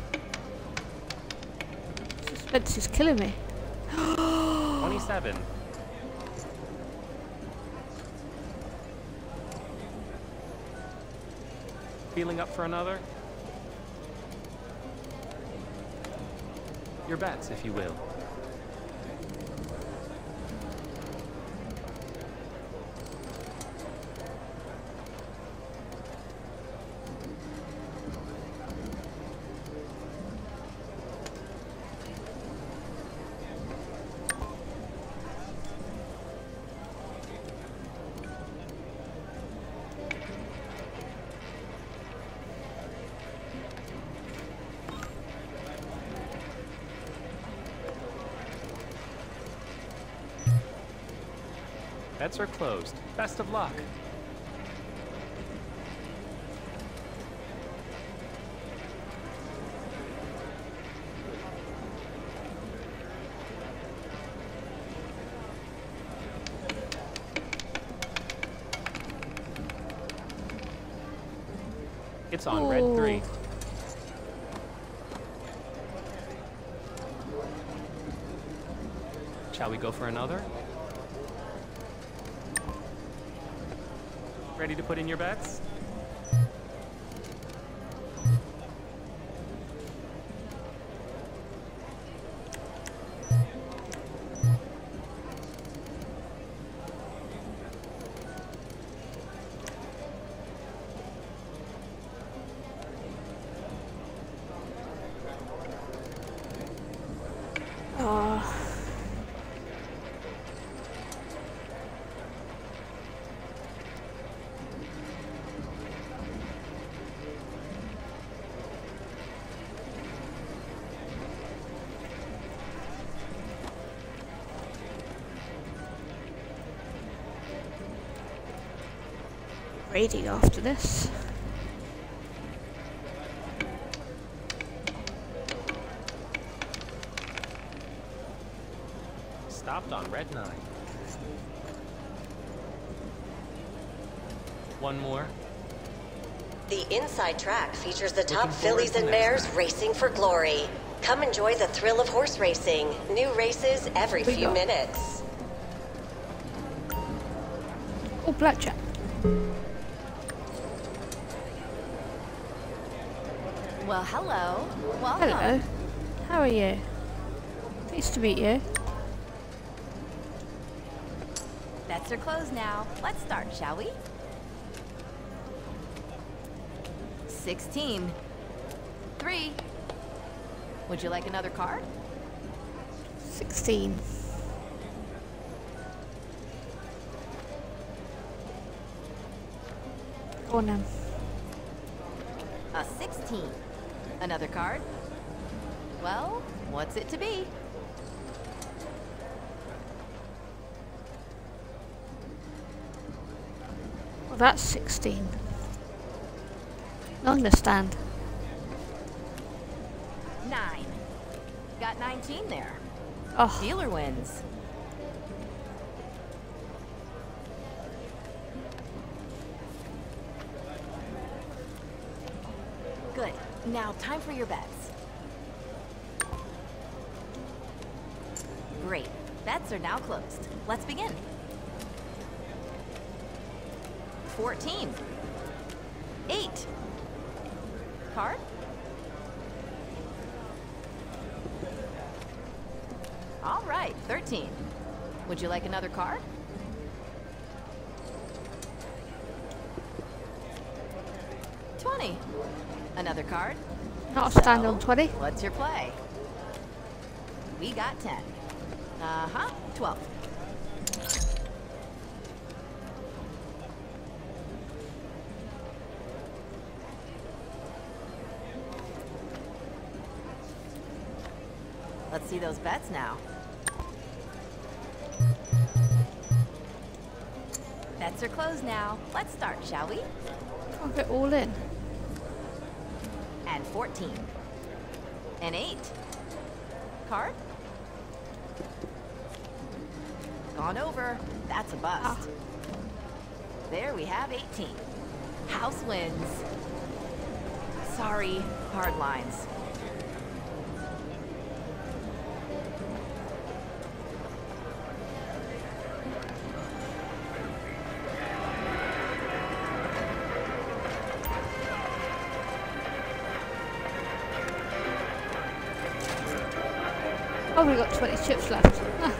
Suspense is killing me. 27. Feeling up for another? Your bets, if you will. Bets are closed. Best of luck. It's on red 3. Shall we go for another? Ready to put in your bets? Raiding after this. Stopped on red 9. One more. The inside track features the top fillies and mares racing for glory. Come enjoy the thrill of horse racing. New races every few minutes. Oh, blackjack. Well, hello. Welcome. Hello. How are you? Nice to meet you. Bets are closed now. Let's start, shall we? 16. 3. Would you like another card? 16. Go on then. A 16. Another card? Well, what's it to be? Well, that's 16. I understand. 9. Got 19 there. Oh. Dealer wins. Good. Now, time for your bets. Great. Bets are now closed. Let's begin. 14. 8. Card? All right, 13. Would you like another card? 20. Another card? Not a stand on 20. What's your play? We got 10. 12. Let's see those bets now. Bets are closed now. Let's start, shall we? I'll get all in. And 14. And 8. Card? Gone over. That's a bust. There we have 18. House wins. Sorry, hard lines. Oh, we've got 20 chips left.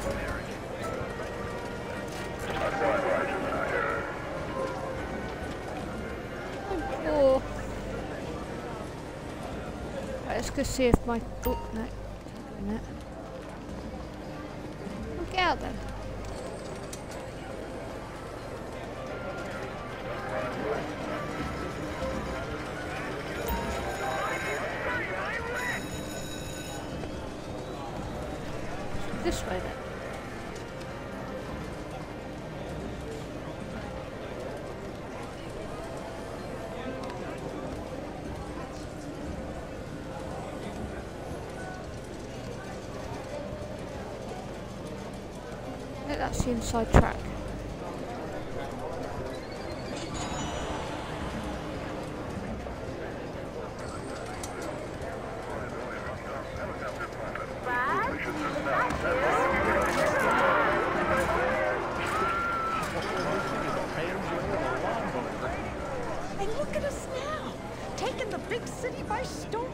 Oh. Right, let's go see if my... Oh, no. Can't go in it. Well, get out then. This way then. I think that's the inside track. And look at us now, taking the big city by storm.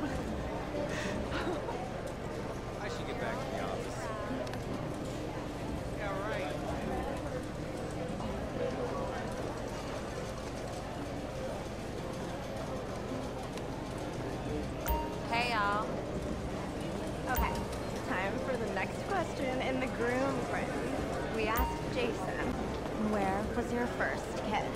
I should get back to the office. Yeah, right. Hey, y'all. Okay, time for the next question in the groom quiz. We asked Jason, where was your first kiss?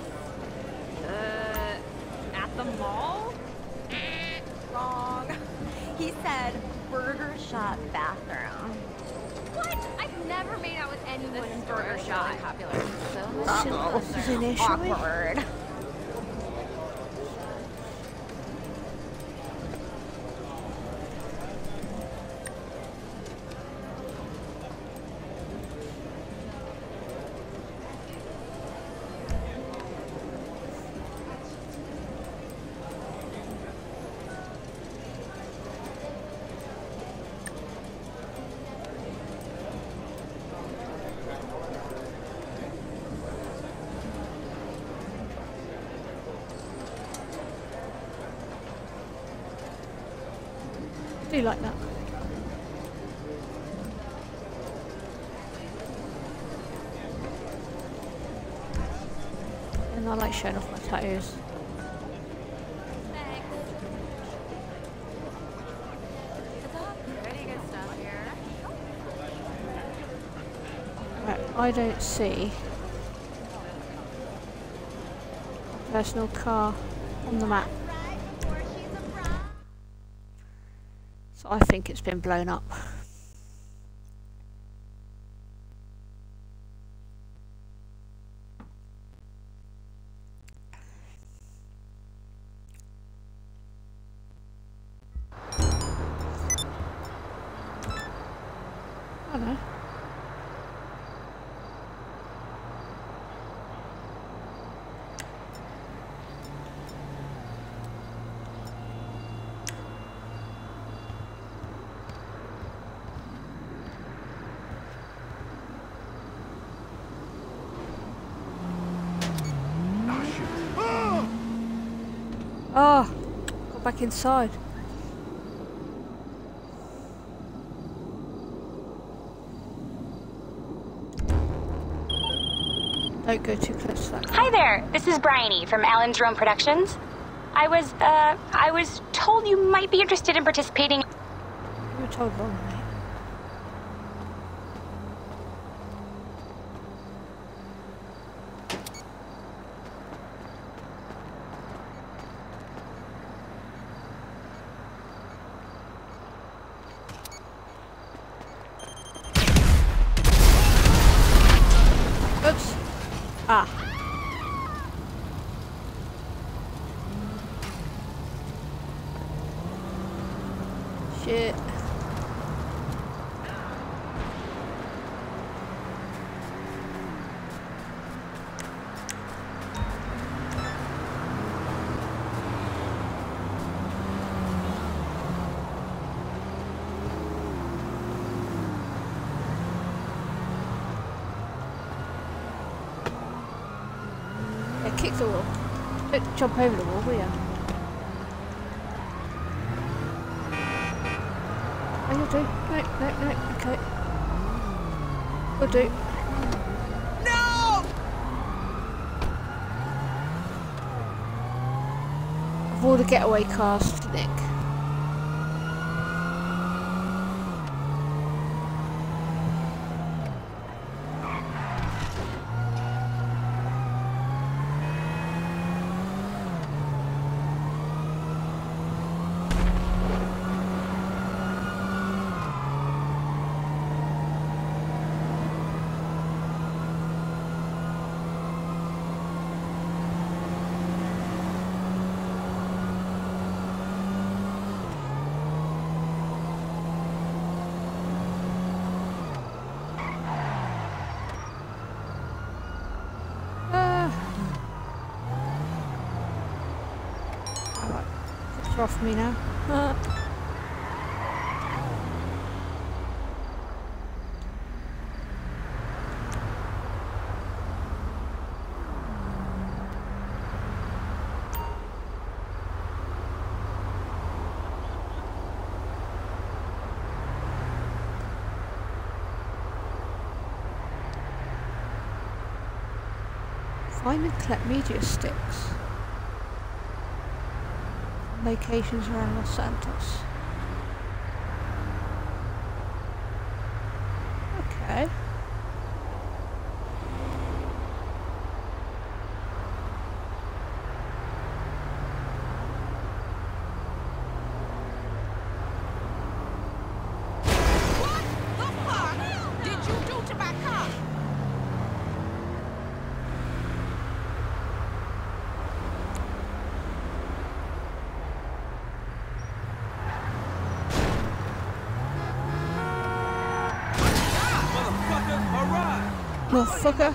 At the mall? Wrong. He said Burger Shot bathroom. What? I've never made out with anyone in Burger Shot. Really popular. So Uh-oh. This is an issue. Awkward. do like that. And I like showing off my tattoos. Pretty good stuff here. Right, I don't see a personal car on the map. So I think it's been blown up. I don't know. Oh, got back inside. Don't go too close to that. Hi there, this is Bryony from Alan Jerome Productions. I was told you might be interested in participating. You were told wrong, mate. Oops. Ah. Shit. Yeah, kick the wall. Don't jump over the wall, will you? Oh, you'll do. No, okay. You'll do. No! Of all the getaway cars, Nick. Off me now. Find and collect media sticks. Locations around Los Santos. Okay. What the fuck did you do to my car? Motherfucker.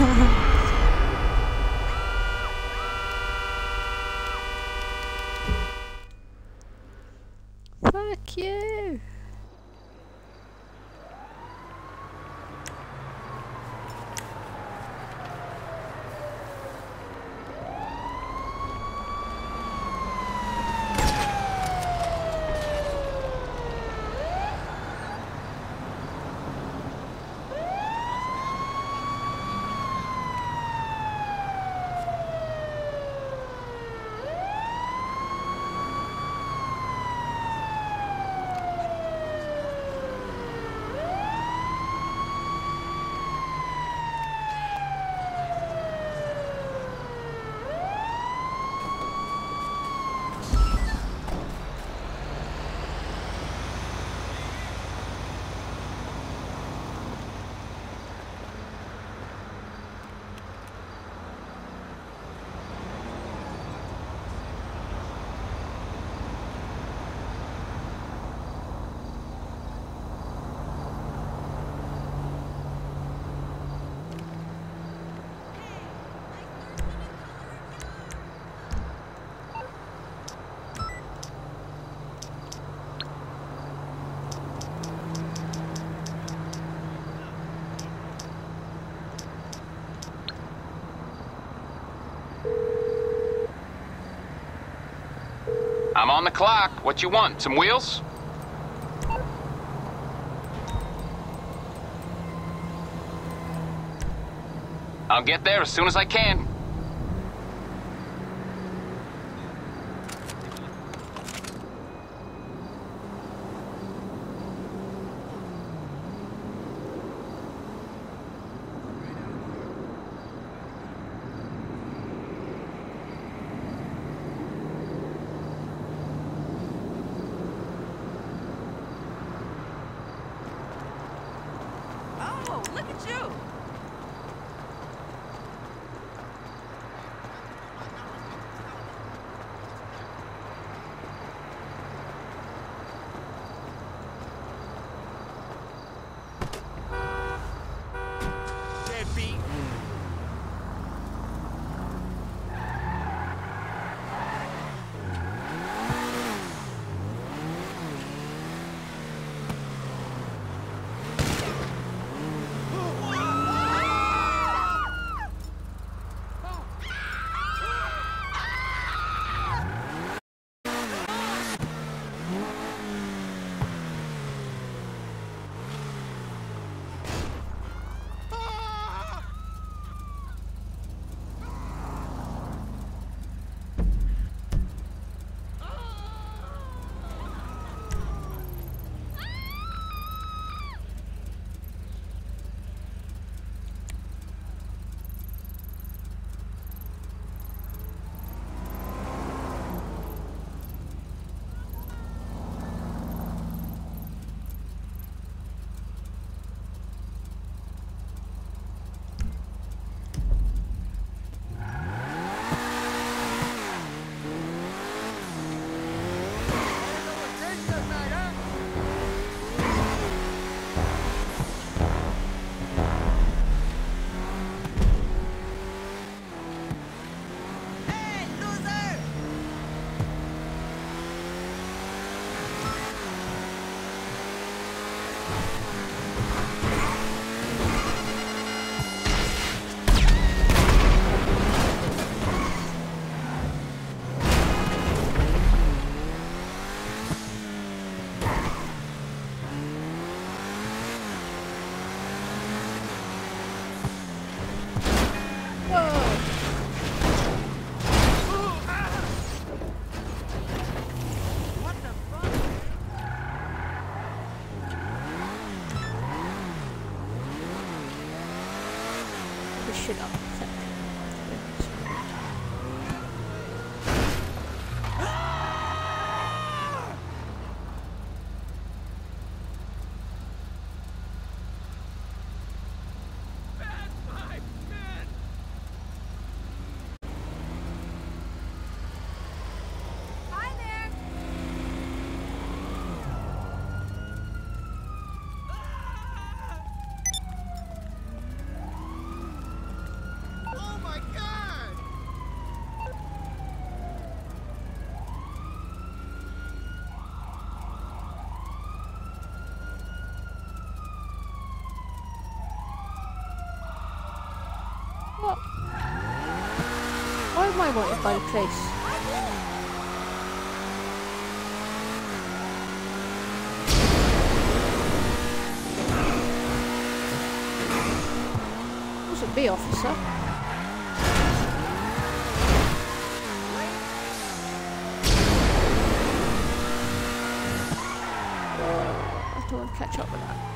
Fuck you. I'm on the clock. What you want? Some wheels? I'll get there as soon as I can. Oh, look at you. Deadbeat. Shut up. Why am I wanted by the police? Wasn't me, officer. I don't want to catch up with that.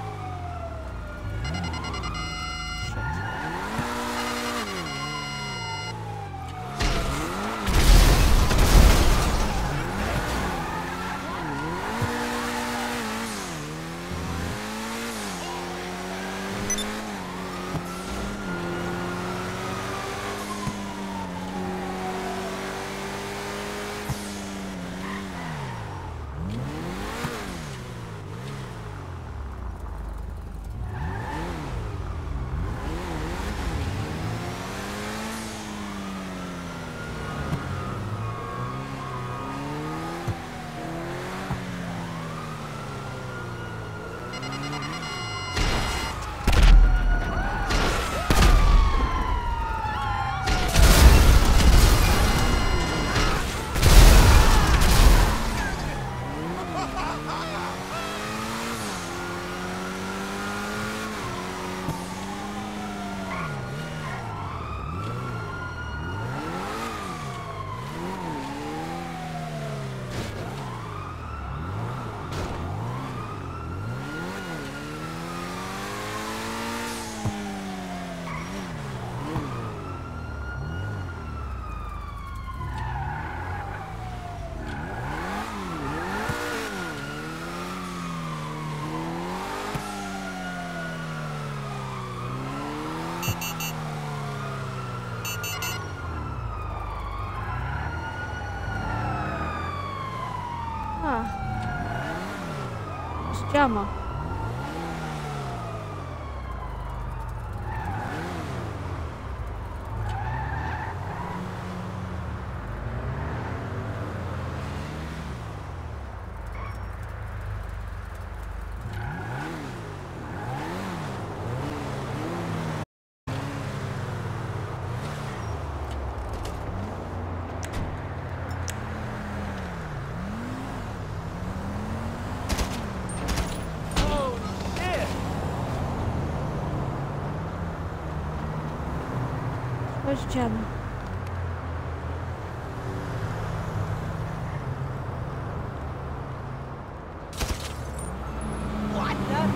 It's Jammer. Where's Jammer? What the?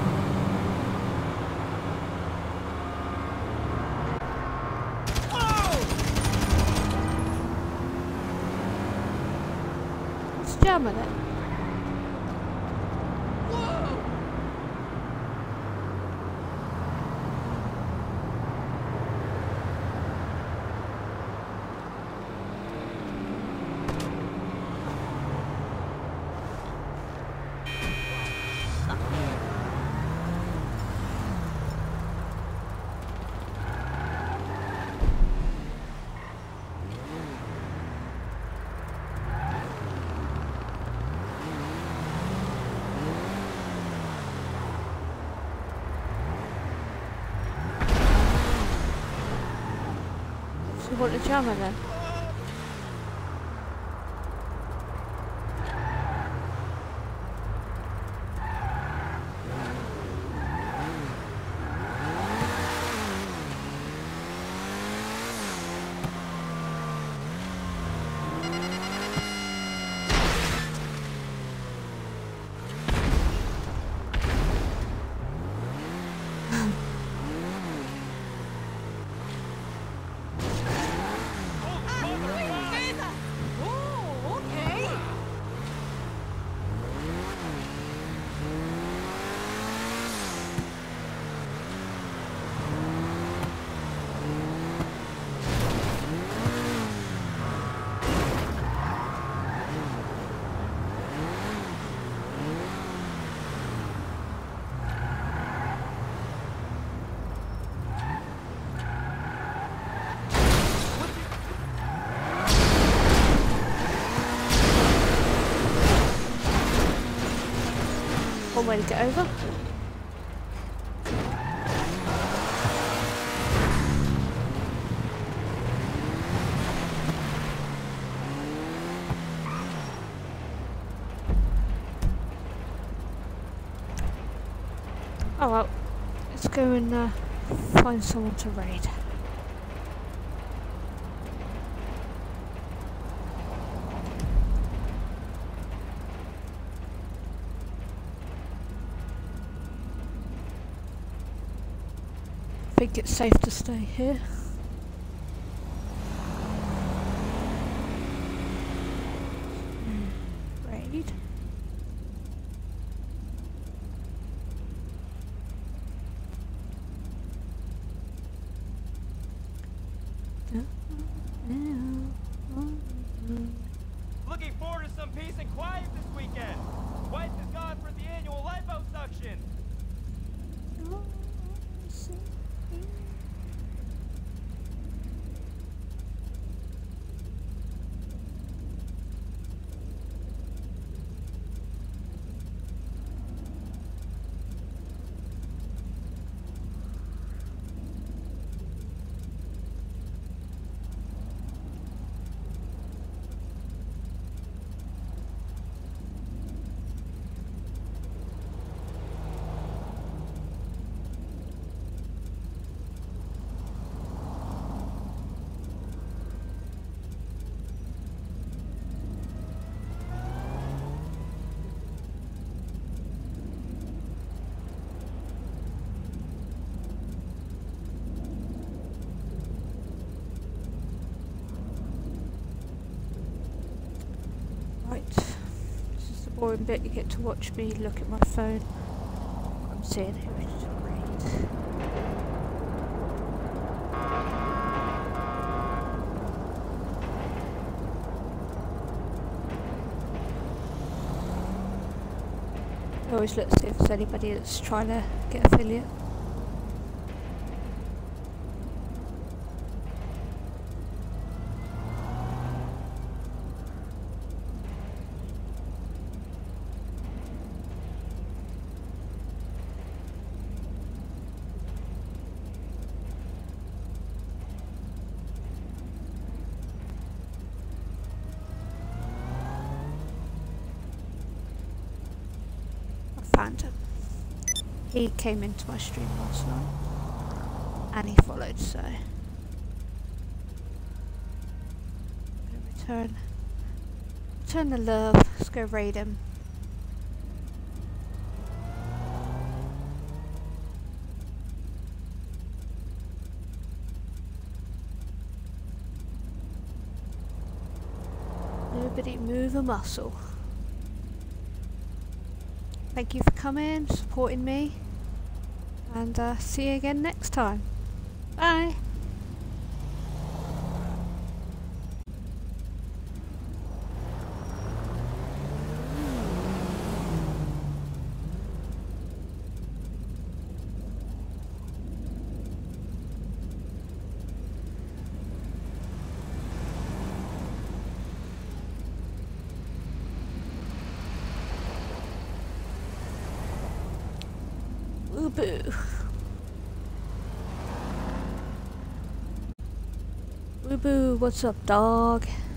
What's Jammer then? So what the Jammer then? One way to get over. Oh well, let's go and find someone to raid. I think it's safe to stay here. Raid. Looking forward to some peace and quiet this weekend. Wife is gone for the annual liposuction. Right, this is the boring bit. You get to watch me look at my phone. I'm seeing who it is to raid. Always look to see if there's anybody that's trying to get affiliate. Found him. He came into my stream last night and he followed, so I'm gonna return the love. Let's go raid him. Nobody move a muscle. Thank you for coming, supporting me, and see you again next time. Bye! Woo-boo. Woo-boo, what's up, dog?